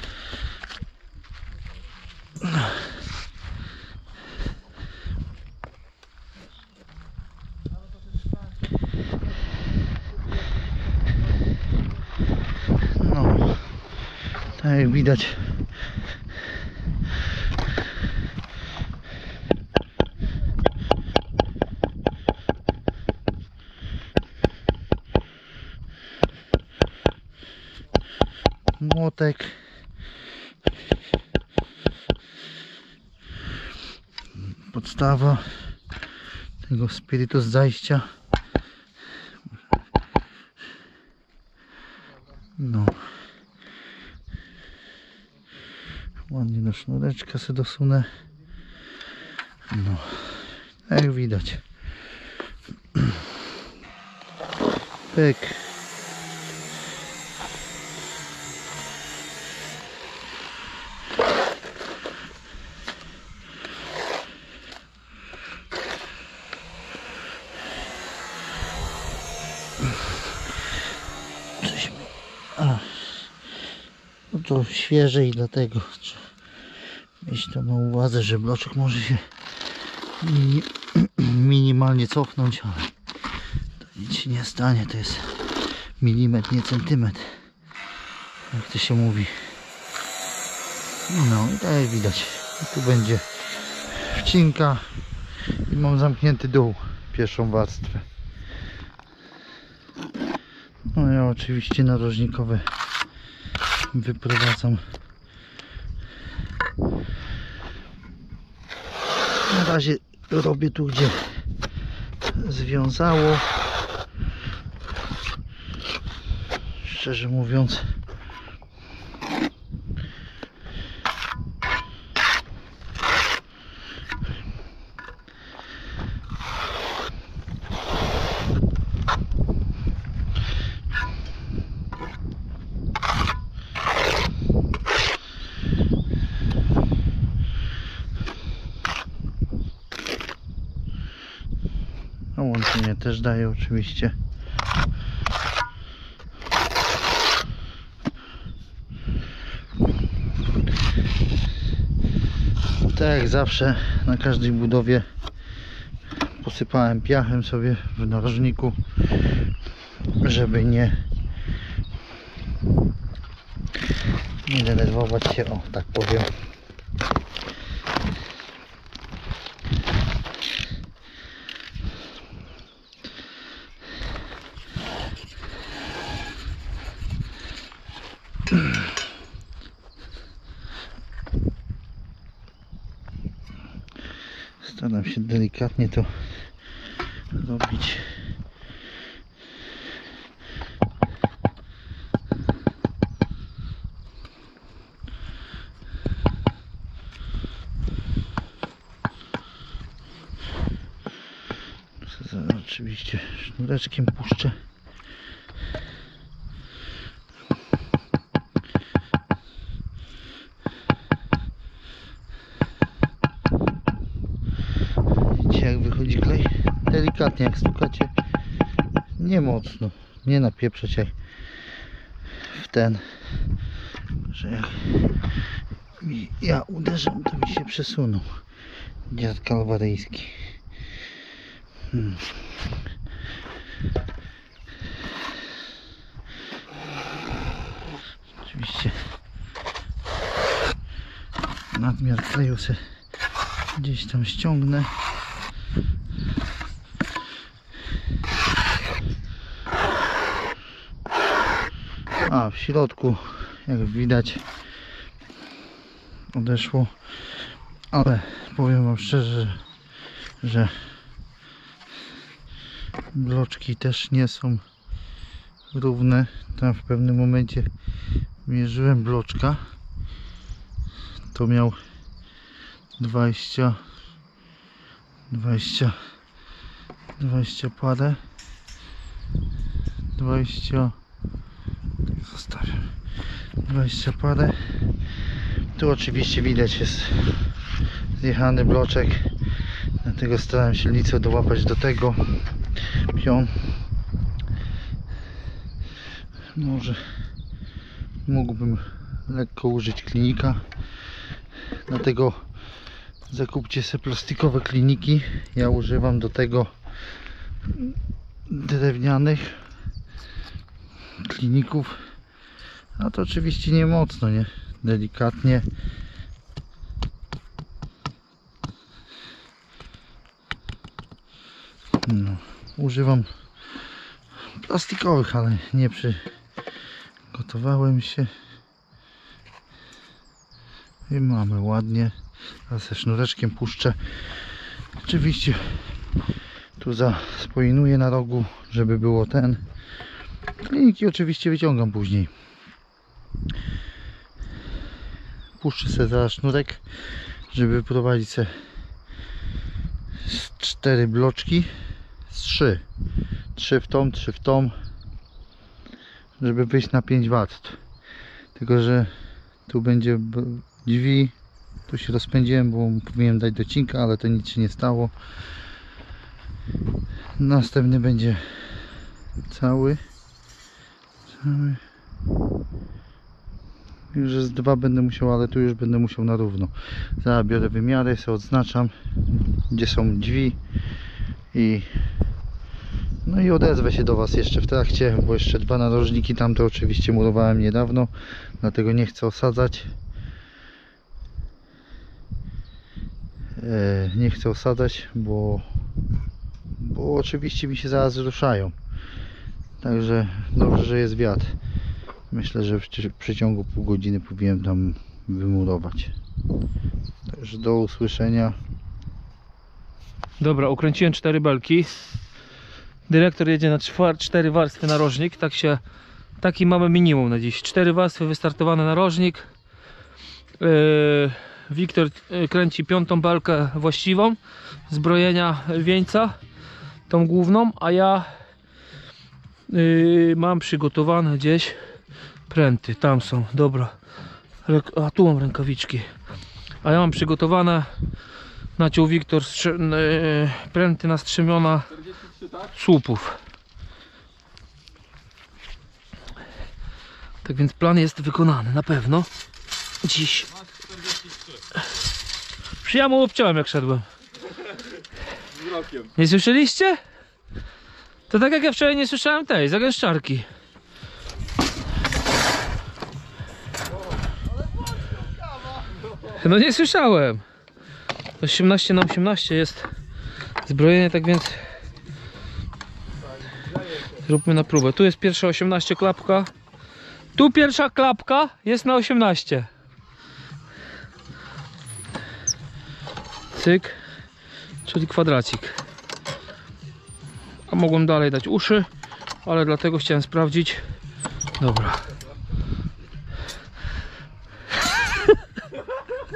[SPEAKER 2] No, tak jak widać, młotek, podstawa tego spirytu z zajścia. No, ładnie do sznureczka sobie dosunę. No, jak widać, pyk. No to świeże i dlatego trzeba mieć to na uwadze, że bloczek może się minimalnie cofnąć, ale to nic się nie stanie, to jest milimetr, nie centymetr, jak to się mówi. No i tak jak widać, tu będzie wcinka i mam zamknięty dół, pierwszą warstwę. No ja oczywiście narożnikowe wyprowadzam. Na razie robię tu, gdzie związało. Szczerze mówiąc, a łączenie też daje oczywiście. Tak jak zawsze na każdej budowie posypałem piachem sobie w narożniku, żeby nie denerwować się, o tak powiem. Staram się delikatnie to robić. oczywiście sznureczkiem puszczę. Widzicie, jak wychodzi klej? Delikatnie, jak stukacie, nie mocno, nie napieprzać jak w ten, że jak ja uderzam, to mi się przesunął. Dziad kalwaryjski. Oczywiście nadmiar kleju se gdzieś tam ściągnę. A w środku, jak widać, odeszło, ale powiem wam szczerze, że bloczki też nie są równe. Tam w pewnym momencie mierzyłem bloczka, to miał 20 parę, 20, zostawiam, 20 parę. Tu oczywiście widać, jest zjechany bloczek, dlatego starałem się licą dołapać do tego pion. Może mógłbym lekko użyć klinika, dlatego zakupcie sobie plastikowe kliniki. Ja używam do tego drewnianych kliników, a to oczywiście nie mocno, nie? Delikatnie. No, używam plastikowych, ale nie przygotowałem się. I mamy ładnie. Teraz ze sznureczkiem puszczę. Oczywiście tu zaspoinuję na rogu, żeby było ten. Kliniki oczywiście wyciągam później. Puszczę sobie zaraz sznurek, żeby wyprowadzić sobie 4 bloczki z 3 w tą, 3 w tą, żeby wyjść na 5 W. Tylko że tu będzie drzwi, tu się rozpędziłem, bo powinienem dać docinka, ale to nic się nie stało. Następny będzie cały. Już z 2 będę musiał, ale tu już będę musiał na równo. Zaraz biorę wymiary, sobie odznaczam, gdzie są drzwi i no i odezwę się do Was jeszcze w trakcie, bo jeszcze 2 narożniki tamte oczywiście murowałem niedawno, dlatego nie chcę osadzać. Nie chcę osadzać, bo oczywiście mi się zaraz ruszają. Także dobrze, że jest wiatr. Myślę, że w przeciągu pół godziny powinienem tam wymurować. Także do usłyszenia.
[SPEAKER 1] Dobra, ukręciłem 4 belki. Dyrektor jedzie na 4 warstwy narożnik. Taki mamy minimum na dziś. 4 warstwy, wystartowany narożnik. Wiktor kręci 5. belkę właściwą zbrojenia wieńca, tą główną, a ja mam przygotowane gdzieś pręty, tam są, dobra, a tu mam rękawiczki, a ja mam przygotowane, naciął Wiktor pręty na strzemiona słupów. Tak więc plan jest wykonany na pewno dziś. Ja mu obciąłem, jak szedłem. Nie słyszeliście? To tak jak ja wczoraj nie słyszałem tej zagęszczarki. No nie słyszałem. 18 na 18 jest zbrojenie, tak więc zróbmy na próbę. Tu jest pierwsza 18 klapka. Tu pierwsza klapka jest na 18. Cyk, czyli kwadracik. A mogłem dalej dać uszy, ale dlatego chciałem sprawdzić. Dobra.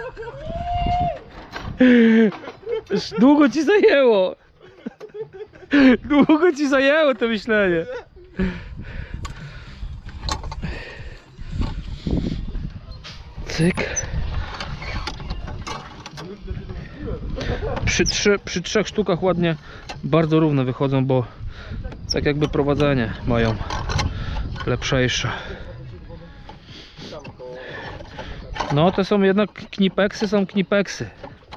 [SPEAKER 1] Długo ci zajęło. Długo ci zajęło to myślenie. Cyk. Przy trzech sztukach ładnie, bardzo równe wychodzą, bo tak jakby prowadzenie mają lepszejsze. No to są jednak knipeksy, są knipeksy.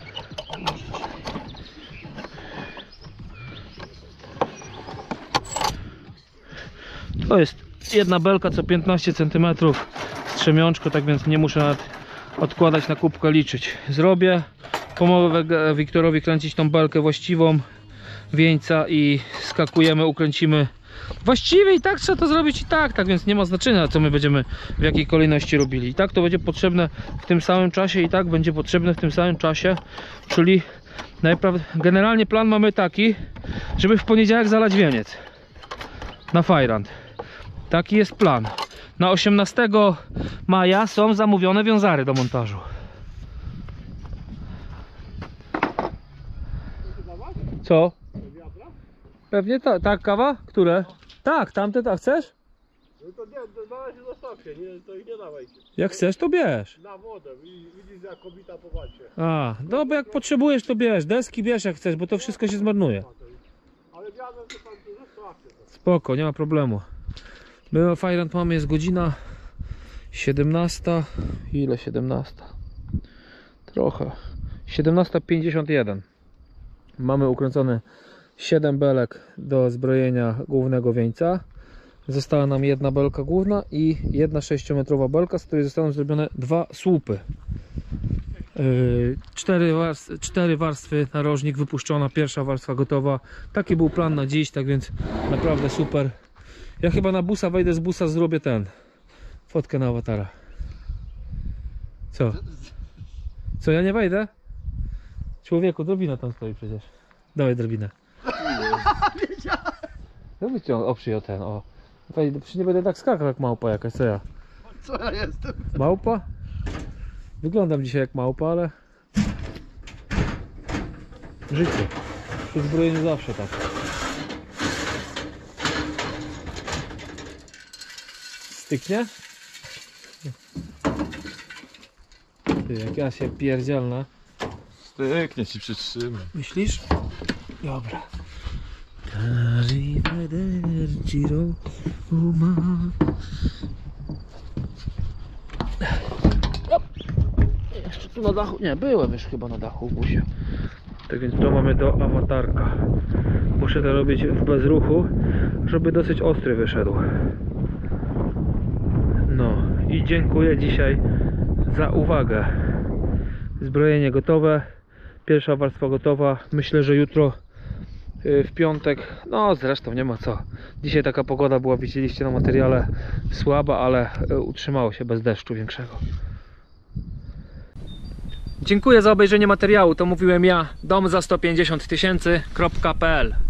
[SPEAKER 1] To jest jedna belka co 15 cm, strzemiączko, tak więc nie muszę nawet odkładać na kubkę, liczyć. Zrobię, pomogę Wiktorowi kręcić tą belkę właściwą, wieńca i skakujemy, ukręcimy właściwie i tak trzeba to zrobić i tak więc nie ma znaczenia, co my będziemy w jakiej kolejności robili. I tak to będzie potrzebne w tym samym czasie i tak będzie potrzebne w tym samym czasie, czyli generalnie plan mamy taki, żeby w poniedziałek zalać wieniec na Fajrant. Taki jest plan. Na 18 maja są zamówione wiązary do montażu. Co? Pewnie tak, tak, kawa? Które? Tak, tamte tak, chcesz?
[SPEAKER 3] No to nie, na razie zostawcie, nie, to ich nie dawajcie.
[SPEAKER 1] Jak chcesz, to bierz.
[SPEAKER 3] Na wodę, widzisz jak kobita po walcie.
[SPEAKER 1] A, dobra, jak potrzebujesz, to bierz. Deski bierz jak chcesz, bo to wszystko się zmarnuje.
[SPEAKER 3] Ale wiadomo, że tam tu zostawcie.
[SPEAKER 1] Spoko, nie ma problemu. My Fajrant mamy, jest godzina 17. Ile 17? Trochę. 17:51. Mamy ukręcone 7 belek do zbrojenia głównego wieńca. Została nam jedna belka główna i jedna 6-metrowa belka, z której zostaną zrobione 2 słupy. 4 warstwy narożnik wypuszczona, pierwsza warstwa gotowa. Taki był plan na dziś, tak więc naprawdę super. Ja chyba na busa wejdę, z busa zrobię fotkę na awatara. Co? Co, ja nie wejdę? Człowieku, drabina tam stoi przecież. Dawaj drabinę. No wyciąg, oprzyj o ten, o. Przecież nie będę tak skakał jak małpa jakaś, co ja?
[SPEAKER 2] Co ja jestem?
[SPEAKER 1] Małpa? Wyglądam dzisiaj jak małpa, ale... Życie. Przy zbrojeniu zawsze tak. Styknie? Ty, jak ja się pierdzielna.
[SPEAKER 3] Styknie ci przytrzymaj.
[SPEAKER 1] Myślisz? Dobra. Jeszcze tu na dachu, nie, byłem już chyba na dachu w busie. Tak więc to mamy do awatarka. Muszę to robić w bezruchu, żeby dosyć ostry wyszedł. No i dziękuję dzisiaj za uwagę. Zbrojenie gotowe, pierwsza warstwa gotowa. Myślę, że jutro w piątek, no zresztą nie ma co. Dzisiaj taka pogoda była, widzieliście na materiale, słaba, ale utrzymało się bez deszczu większego. Dziękuję za obejrzenie materiału. To mówiłem ja, dom za 150 000.pl